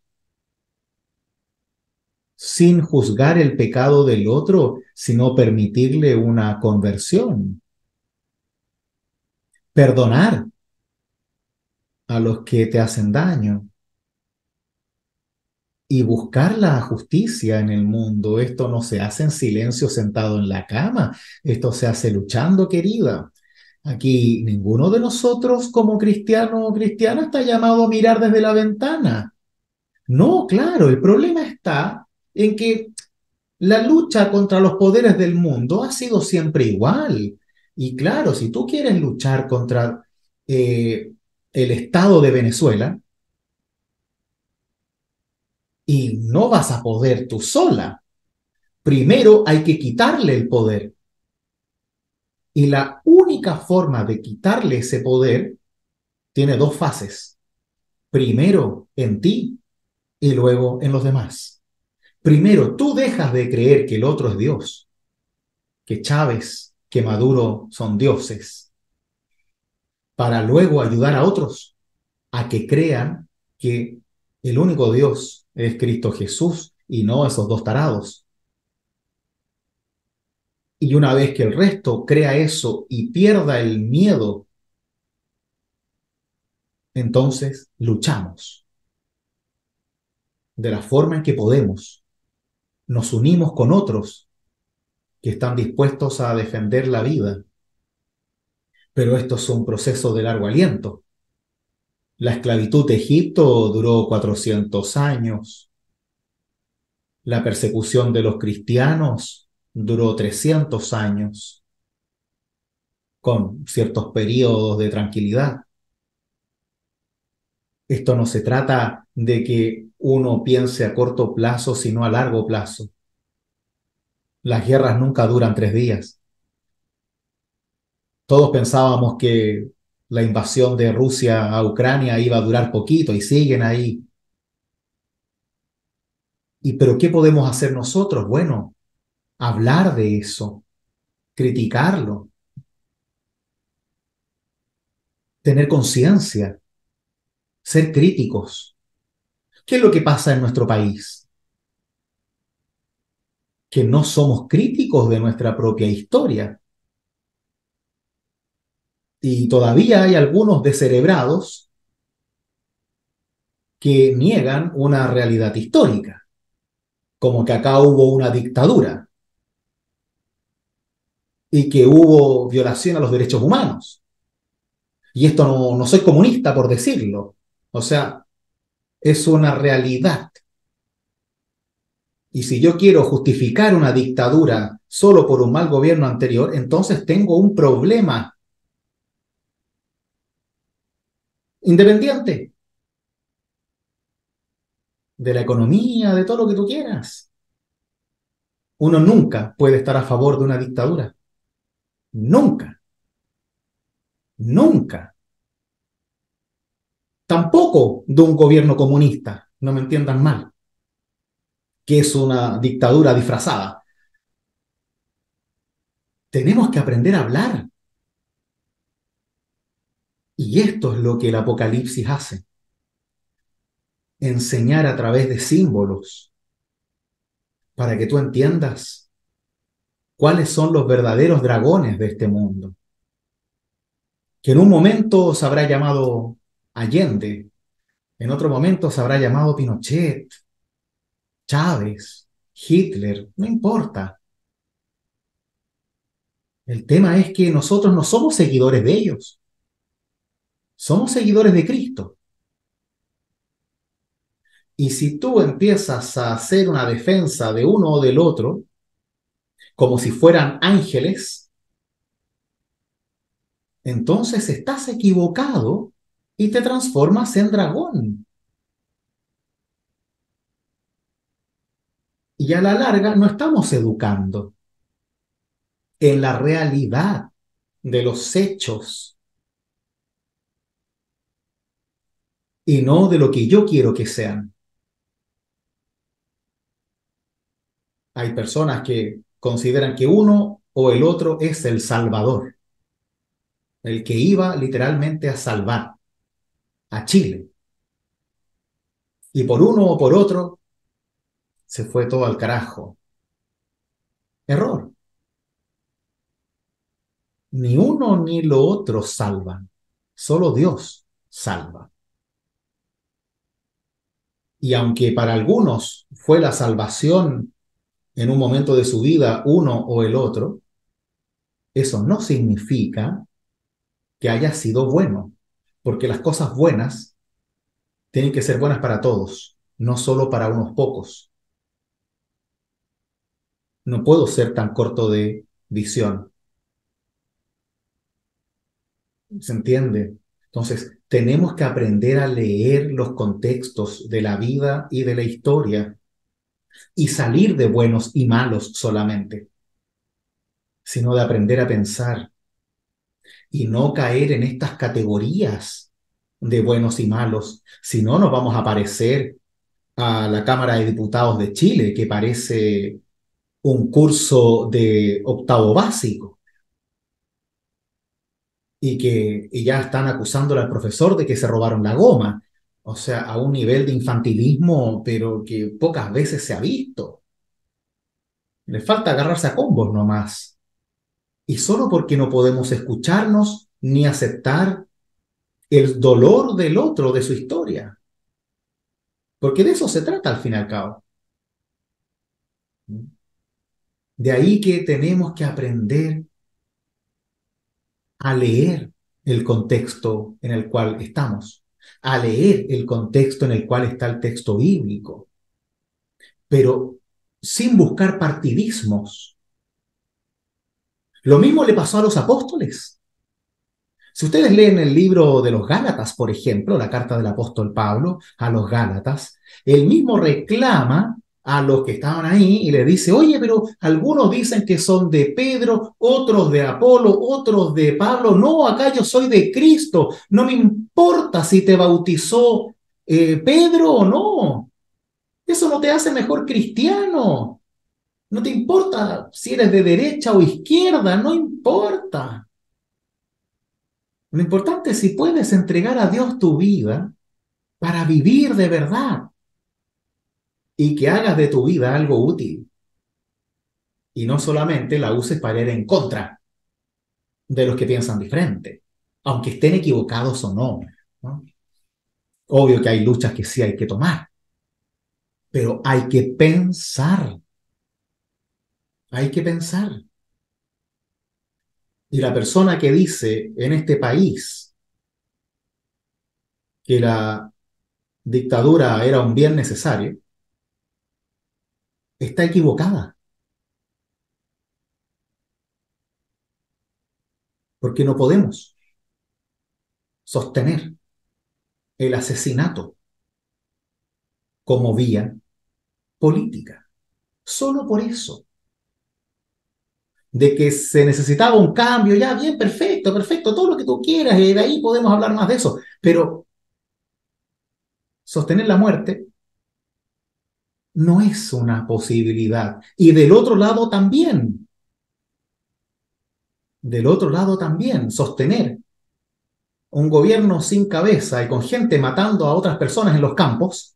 sin juzgar el pecado del otro, sino permitirle una conversión. Perdonar a los que te hacen daño y buscar la justicia en el mundo. Esto no se hace en silencio sentado en la cama, esto se hace luchando, querida. Aquí ninguno de nosotros como cristiano o cristiana está llamado a mirar desde la ventana. No, claro, el problema está en que la lucha contra los poderes del mundo ha sido siempre igual. Y claro, si tú quieres luchar contra eh, el Estado de Venezuela, y no vas a poder tú sola. Primero hay que quitarle el poder. Y la única forma de quitarle ese poder tiene dos fases. Primero en ti y luego en los demás. Primero, tú dejas de creer que el otro es Dios, que Chávez, que Maduro son dioses, para luego ayudar a otros a que crean que el único Dios es Cristo Jesús y no esos dos tarados. Y una vez que el resto crea eso y pierda el miedo, entonces luchamos de la forma en que podemos. Nos unimos con otros que están dispuestos a defender la vida. Pero esto es un proceso de largo aliento. La esclavitud de Egipto duró cuatrocientos años. La persecución de los cristianos duró trescientos años, con ciertos periodos de tranquilidad. Esto no se trata de que uno piense a corto plazo, sino a largo plazo. Las guerras nunca duran tres días. Todos pensábamos que la invasión de Rusia a Ucrania iba a durar poquito y siguen ahí. ¿Y pero qué podemos hacer nosotros? Bueno, hablar de eso, criticarlo, tener conciencia, ser críticos. ¿Qué es lo que pasa en nuestro país? Que no somos críticos de nuestra propia historia. Y todavía hay algunos descerebrados que niegan una realidad histórica, como que acá hubo una dictadura y que hubo violación a los derechos humanos. Y esto no, no soy comunista por decirlo, o sea, es una realidad. Y si yo quiero justificar una dictadura solo por un mal gobierno anterior, entonces tengo un problema. Independiente de la economía, de todo lo que tú quieras. Uno nunca puede estar a favor de una dictadura. Nunca. Nunca. Tampoco de un gobierno comunista, no me entiendan mal, que es una dictadura disfrazada. Tenemos que aprender a hablar. Y esto es lo que el Apocalipsis hace. Enseñar a través de símbolos para que tú entiendas cuáles son los verdaderos dragones de este mundo. Que en un momento se habrá llamado Allende, en otro momento se habrá llamado Pinochet, Chávez, Hitler, no importa. El tema es que nosotros no somos seguidores de ellos. Somos seguidores de Cristo. Y si tú empiezas a hacer una defensa de uno o del otro, como si fueran ángeles, entonces estás equivocado y te transformas en dragón. Y a la larga no estamos educando en la realidad de los hechos y no de lo que yo quiero que sean. Hay personas que consideran que uno o el otro es el Salvador, el que iba literalmente a salvar. a Chile. Y por uno o por otro, se fue todo al carajo. Error. Ni uno ni lo otro salvan. Solo Dios salva. Y aunque para algunos fue la salvación en un momento de su vida uno o el otro, eso no significa que haya sido bueno, porque las cosas buenas tienen que ser buenas para todos, no solo para unos pocos. No puedo ser tan corto de visión. ¿Se entiende? Entonces, tenemos que aprender a leer los contextos de la vida y de la historia y salir de buenos y malos solamente, sino de aprender a pensar y no caer en estas categorías de buenos y malos. Si no, nos vamos a parecer a la Cámara de Diputados de Chile, que parece un curso de octavo básico y que y ya están acusándole al profesor de que se robaron la goma. O sea, a un nivel de infantilismo, pero que pocas veces se ha visto. Le falta agarrarse a combos nomás. Y solo porque no podemos escucharnos ni aceptar el dolor del otro, de su historia. Porque de eso se trata al fin y al cabo. De ahí que tenemos que aprender a leer el contexto en el cual estamos, a leer el contexto en el cual está el texto bíblico, pero sin buscar partidismos. Lo mismo le pasó a los apóstoles. Si ustedes leen el libro de los Gálatas, por ejemplo, la carta del apóstol Pablo a los Gálatas, él mismo reclama a los que estaban ahí y le dice, oye, pero algunos dicen que son de Pedro, otros de Apolo, otros de Pablo. No, acá yo soy de Cristo. No me importa si te bautizó eh, Pedro o no. Eso no te hace mejor cristiano. No te importa si eres de derecha o izquierda, no importa. Lo importante es si puedes entregar a Dios tu vida para vivir de verdad y que hagas de tu vida algo útil y no solamente la uses para ir en contra de los que piensan diferente, aunque estén equivocados o no, ¿no? Obvio que hay luchas que sí hay que tomar, pero hay que pensar, hay que pensar. Y la persona que dice en este país que la dictadura era un bien necesario, está equivocada, porque no podemos sostener el asesinato como vía política. Solo por eso. De que se necesitaba un cambio, ya, bien, perfecto, perfecto, todo lo que tú quieras, y de ahí podemos hablar más de eso. Pero sostener la muerte no es una posibilidad. Y del otro lado también, del otro lado también, sostener un gobierno sin cabeza y con gente matando a otras personas en los campos,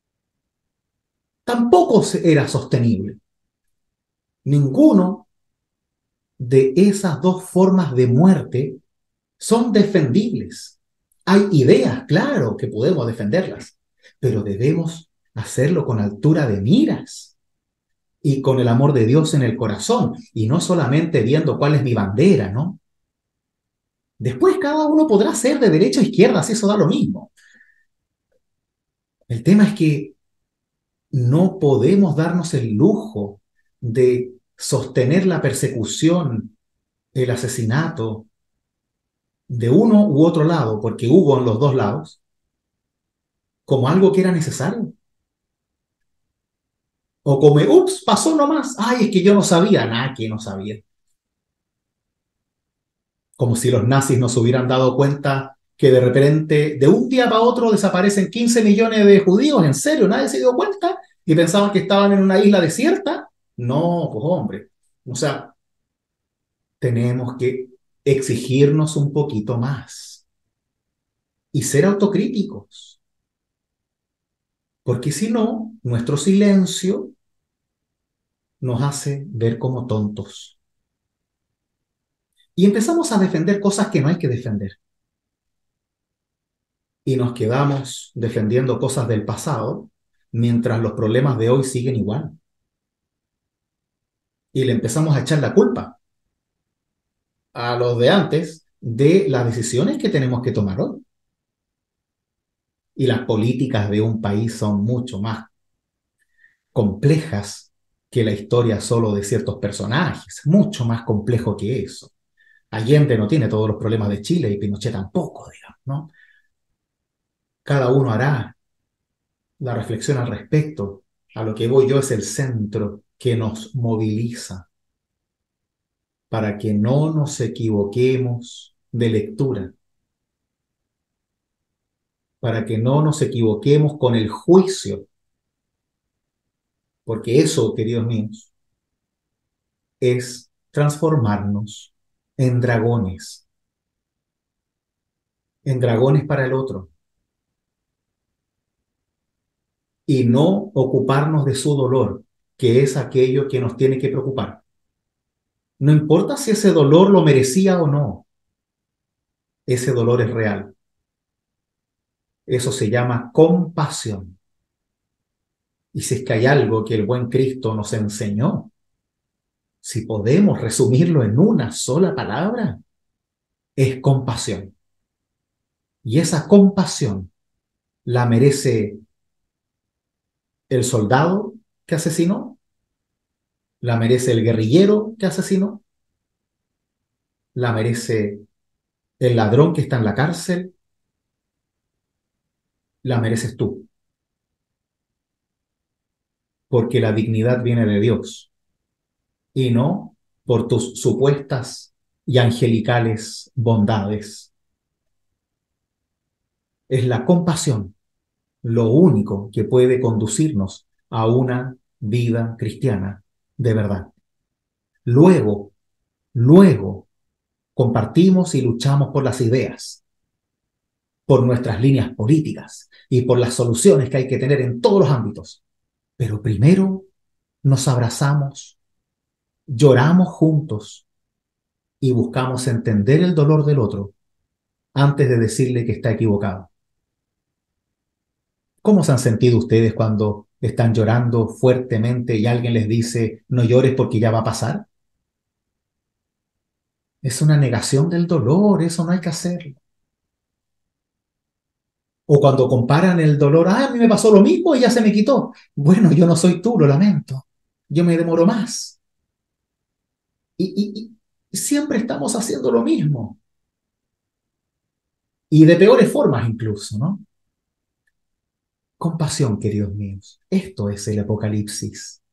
tampoco era sostenible. Ninguno de esas dos formas de muerte son defendibles. Hay ideas, claro, que podemos defenderlas, pero debemos hacerlo con altura de miras y con el amor de Dios en el corazón, y no solamente viendo cuál es mi bandera, ¿no? Después cada uno podrá ser de derecha a izquierda, si eso da lo mismo. El tema es que no podemos darnos el lujo de sostener la persecución, el asesinato de uno u otro lado, porque hubo en los dos lados, como algo que era necesario. O como, ups, pasó nomás. Ay, es que yo no sabía. Nada, que no sabía. Como si los nazis no se hubieran dado cuenta que de repente, de un día para otro, desaparecen quince millones de judíos. ¿En serio? ¿Nadie se dio cuenta? ¿Y pensaban que estaban en una isla desierta? No, pues hombre. O sea, tenemos que exigirnos un poquito más. y ser autocríticos, porque si no, nuestro silencio nos hace ver como tontos. Y empezamos a defender cosas que no hay que defender. Y nos quedamos defendiendo cosas del pasado, mientras los problemas de hoy siguen igual. Y le empezamos a echar la culpa a los de antes de las decisiones que tenemos que tomar hoy. Y las políticas de un país son mucho más complejas que la historia solo de ciertos personajes, mucho más complejo que eso. Allende no tiene todos los problemas de Chile y Pinochet tampoco, digamos, ¿no? Cada uno hará la reflexión al respecto. A lo que voy yo es el centro que nos moviliza para que no nos equivoquemos de lectura, para que no nos equivoquemos con el juicio, porque eso, queridos míos, es transformarnos en dragones, en dragones para el otro, y no ocuparnos de su dolor, que es aquello que nos tiene que preocupar. No importa si ese dolor lo merecía o no, ese dolor es real. Eso se llama compasión. Y si es que hay algo que el buen Cristo nos enseñó, si podemos resumirlo en una sola palabra, es compasión. Y esa compasión la merece el soldado que asesinó, la merece el guerrillero que asesinó, la merece el ladrón que está en la cárcel, la mereces tú, porque la dignidad viene de Dios y no por tus supuestas y angelicales bondades. Es la compasión lo único que puede conducirnos a una vida cristiana de verdad. Luego, luego, compartimos y luchamos por las ideas, por nuestras líneas políticas y por las soluciones que hay que tener en todos los ámbitos. Pero primero nos abrazamos, lloramos juntos y buscamos entender el dolor del otro antes de decirle que está equivocado. ¿Cómo se han sentido ustedes cuando están llorando fuertemente y alguien les dice no llores porque ya va a pasar? Es una negación del dolor, eso no hay que hacerlo. O cuando comparan el dolor, ah, a mí me pasó lo mismo y ya se me quitó. Bueno, yo no soy tú, lo lamento. Yo me demoro más. Y, y, y siempre estamos haciendo lo mismo. Y de peores formas incluso, ¿no? Compasión, queridos míos. Esto es el Apocalipsis.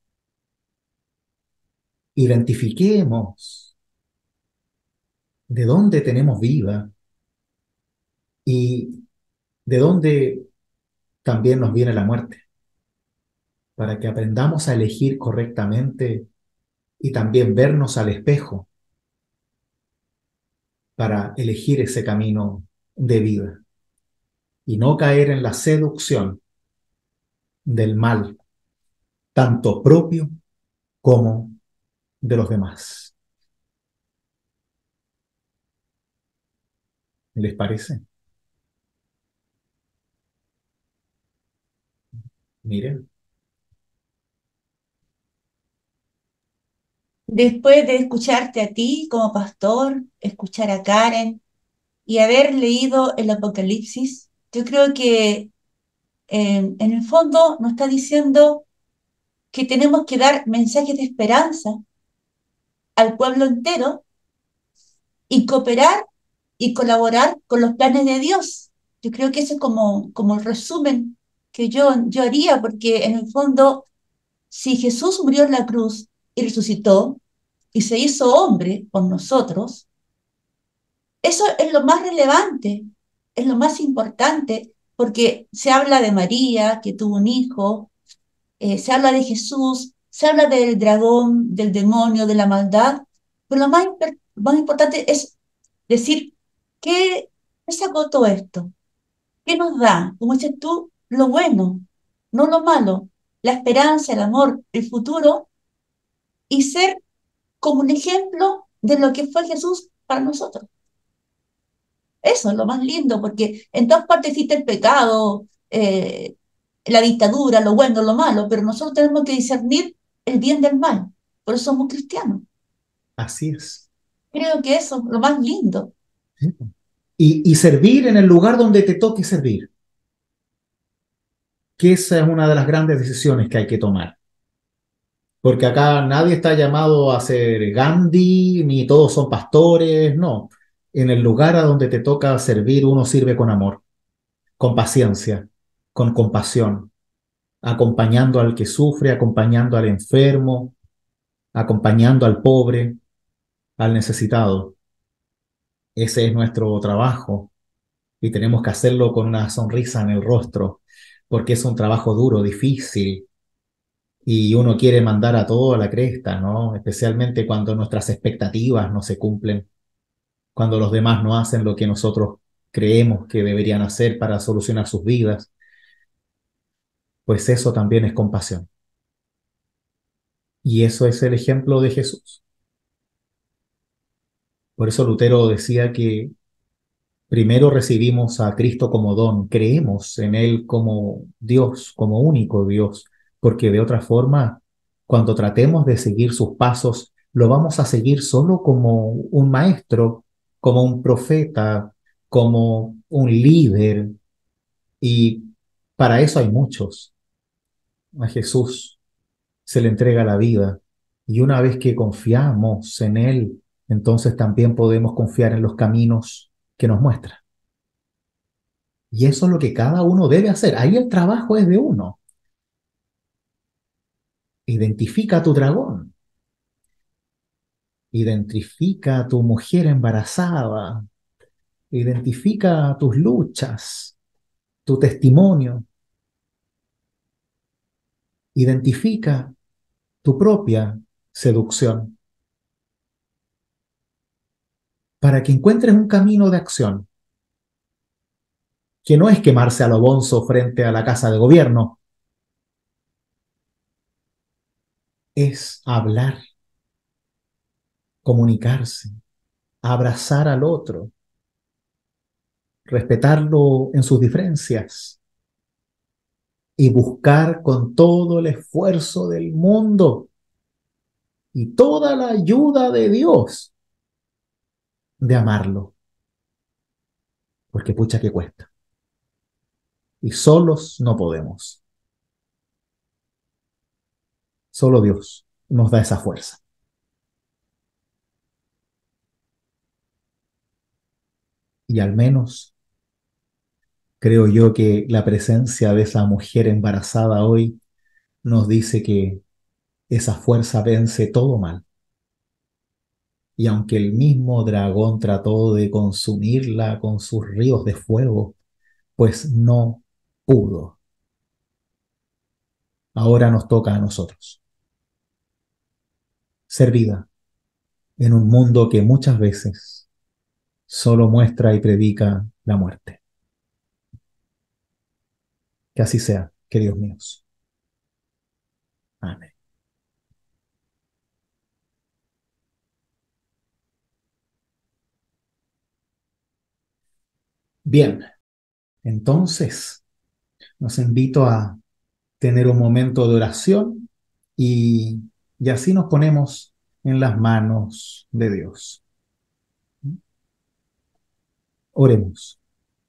Identifiquemos de dónde tenemos vida y de dónde también nos viene la muerte, para que aprendamos a elegir correctamente y también vernos al espejo para elegir ese camino de vida y no caer en la seducción del mal, tanto propio como de los demás. ¿Les parece? Miren, Después de escucharte a ti como pastor, escuchar a Karen y haber leído el Apocalipsis, yo creo que eh, en el fondo nos está diciendo que tenemos que dar mensajes de esperanza al pueblo entero y cooperar y colaborar con los planes de Dios. Yo creo que eso es como, como el resumen que yo, yo haría, porque en el fondo, si Jesús murió en la cruz y resucitó y se hizo hombre por nosotros, eso es lo más relevante, es lo más importante, porque se habla de María, que tuvo un hijo, eh, se habla de Jesús, se habla del dragón, del demonio, de la maldad, pero lo más, más importante es decir, ¿qué, ¿qué sacó todo esto? ¿Qué nos da? Como dices tú, lo bueno, no lo malo, la esperanza, el amor, el futuro, y ser como un ejemplo de lo que fue Jesús para nosotros. Eso es lo más lindo, porque en todas partes existe el pecado, eh, la dictadura, lo bueno, lo malo, pero nosotros tenemos que discernir el bien del mal. Por eso somos cristianos. Así es. Creo que eso es lo más lindo. ¿Sí? Y, y servir en el lugar donde te toque servir, que esa es una de las grandes decisiones que hay que tomar. Porque acá nadie está llamado a ser Gandhi, ni todos son pastores, no. En el lugar a donde te toca servir, uno sirve con amor, con paciencia, con compasión, acompañando al que sufre, acompañando al enfermo, acompañando al pobre, al necesitado. Ese es nuestro trabajo y tenemos que hacerlo con una sonrisa en el rostro, porque es un trabajo duro, difícil, y uno quiere mandar a todo a la cresta, ¿no? Especialmente cuando nuestras expectativas no se cumplen, cuando los demás no hacen lo que nosotros creemos que deberían hacer para solucionar sus vidas, pues eso también es compasión. Y eso es el ejemplo de Jesús. Por eso Lutero decía que primero recibimos a Cristo como don, creemos en Él como Dios, como único Dios, porque de otra forma, cuando tratemos de seguir sus pasos, lo vamos a seguir solo como un maestro, como un profeta, como un líder, y para eso hay muchos. A Jesús se le entrega la vida, y una vez que confiamos en Él, entonces también podemos confiar en los caminos que nos muestra. Y eso es lo que cada uno debe hacer. Ahí el trabajo es de uno. Identifica a tu dragón. Identifica a tu mujer embarazada. Identifica tus luchas, tu testimonio. Identifica tu propia seducción para que encuentres un camino de acción, que no es quemarse a lo bonzo frente a la casa de gobierno, es hablar, comunicarse, abrazar al otro, respetarlo en sus diferencias y buscar con todo el esfuerzo del mundo y toda la ayuda de Dios de amarlo, porque pucha que cuesta. Y solos no podemos. Solo Dios nos da esa fuerza. Y al menos creo yo que la presencia de esa mujer embarazada hoy nos dice que esa fuerza vence todo mal. Y aunque el mismo dragón trató de consumirla con sus ríos de fuego, pues no pudo. Ahora nos toca a nosotros ser vida en un mundo que muchas veces solo muestra y predica la muerte. Que así sea, queridos míos. Amén. Bien, entonces los invito a tener un momento de oración y, y así nos ponemos en las manos de Dios. Oremos.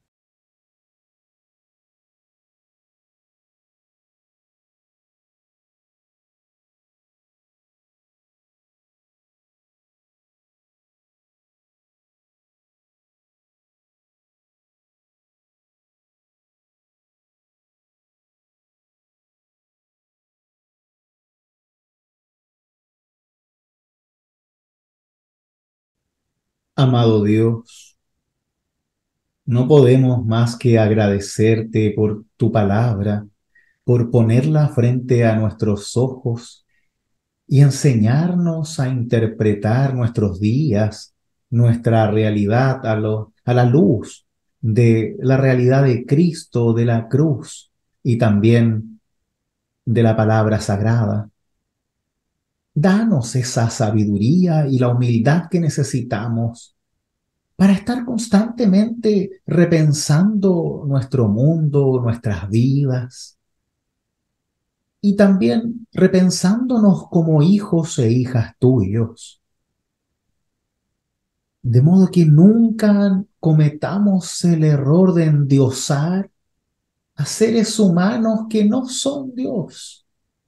Amado Dios, no podemos más que agradecerte por tu palabra, por ponerla frente a nuestros ojos y enseñarnos a interpretar nuestros días, nuestra realidad a, lo, a la luz de la realidad de Cristo, de la cruz y también de la palabra sagrada. Danos esa sabiduría y la humildad que necesitamos para estar constantemente repensando nuestro mundo, nuestras vidas, y también repensándonos como hijos e hijas tuyos, de modo que nunca cometamos el error de endiosar a seres humanos que no son Dios,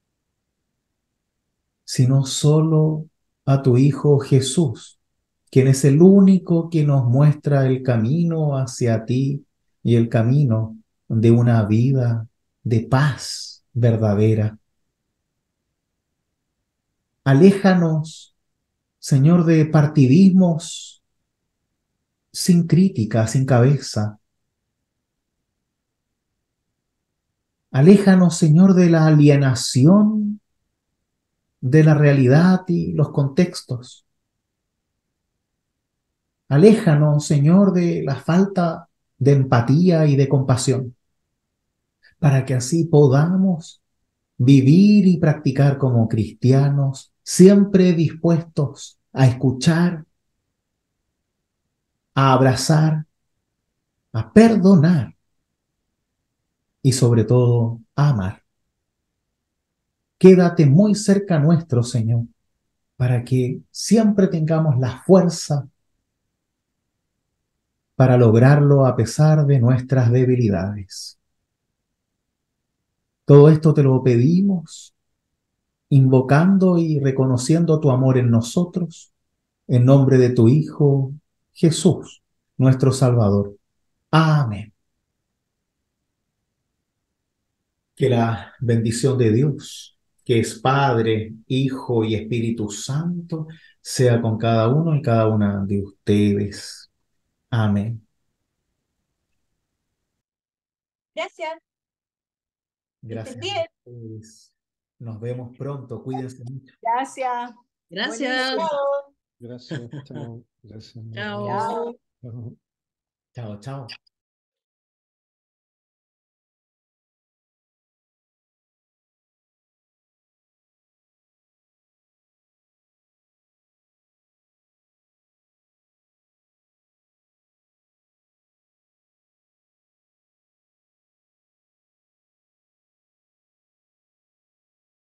sino solo a tu Hijo Jesús, quien es el único que nos muestra el camino hacia ti y el camino de una vida de paz verdadera. Aléjanos, Señor, de partidismos sin crítica, sin cabeza. Aléjanos, Señor, de la alienación de la realidad y los contextos. Aléjanos, Señor, de la falta de empatía y de compasión, para que así podamos vivir y practicar como cristianos, siempre dispuestos a escuchar, a abrazar, a perdonar y sobre todo a amar. Quédate muy cerca nuestro, Señor, para que siempre tengamos la fuerza para lograrlo a pesar de nuestras debilidades. Todo esto te lo pedimos, invocando y reconociendo tu amor en nosotros, en nombre de tu Hijo, Jesús, nuestro Salvador. Amén. Que la bendición de Dios, que es Padre, Hijo y Espíritu Santo, sea con cada uno y cada una de ustedes. Amén. Gracias. Que estés Gracias a bien. ustedes. Nos vemos pronto. Cuídense mucho. Gracias. Gracias. Buenísimo. Chao. Gracias, chao. Gracias. Chao. Chao. Chao. Chao, chao.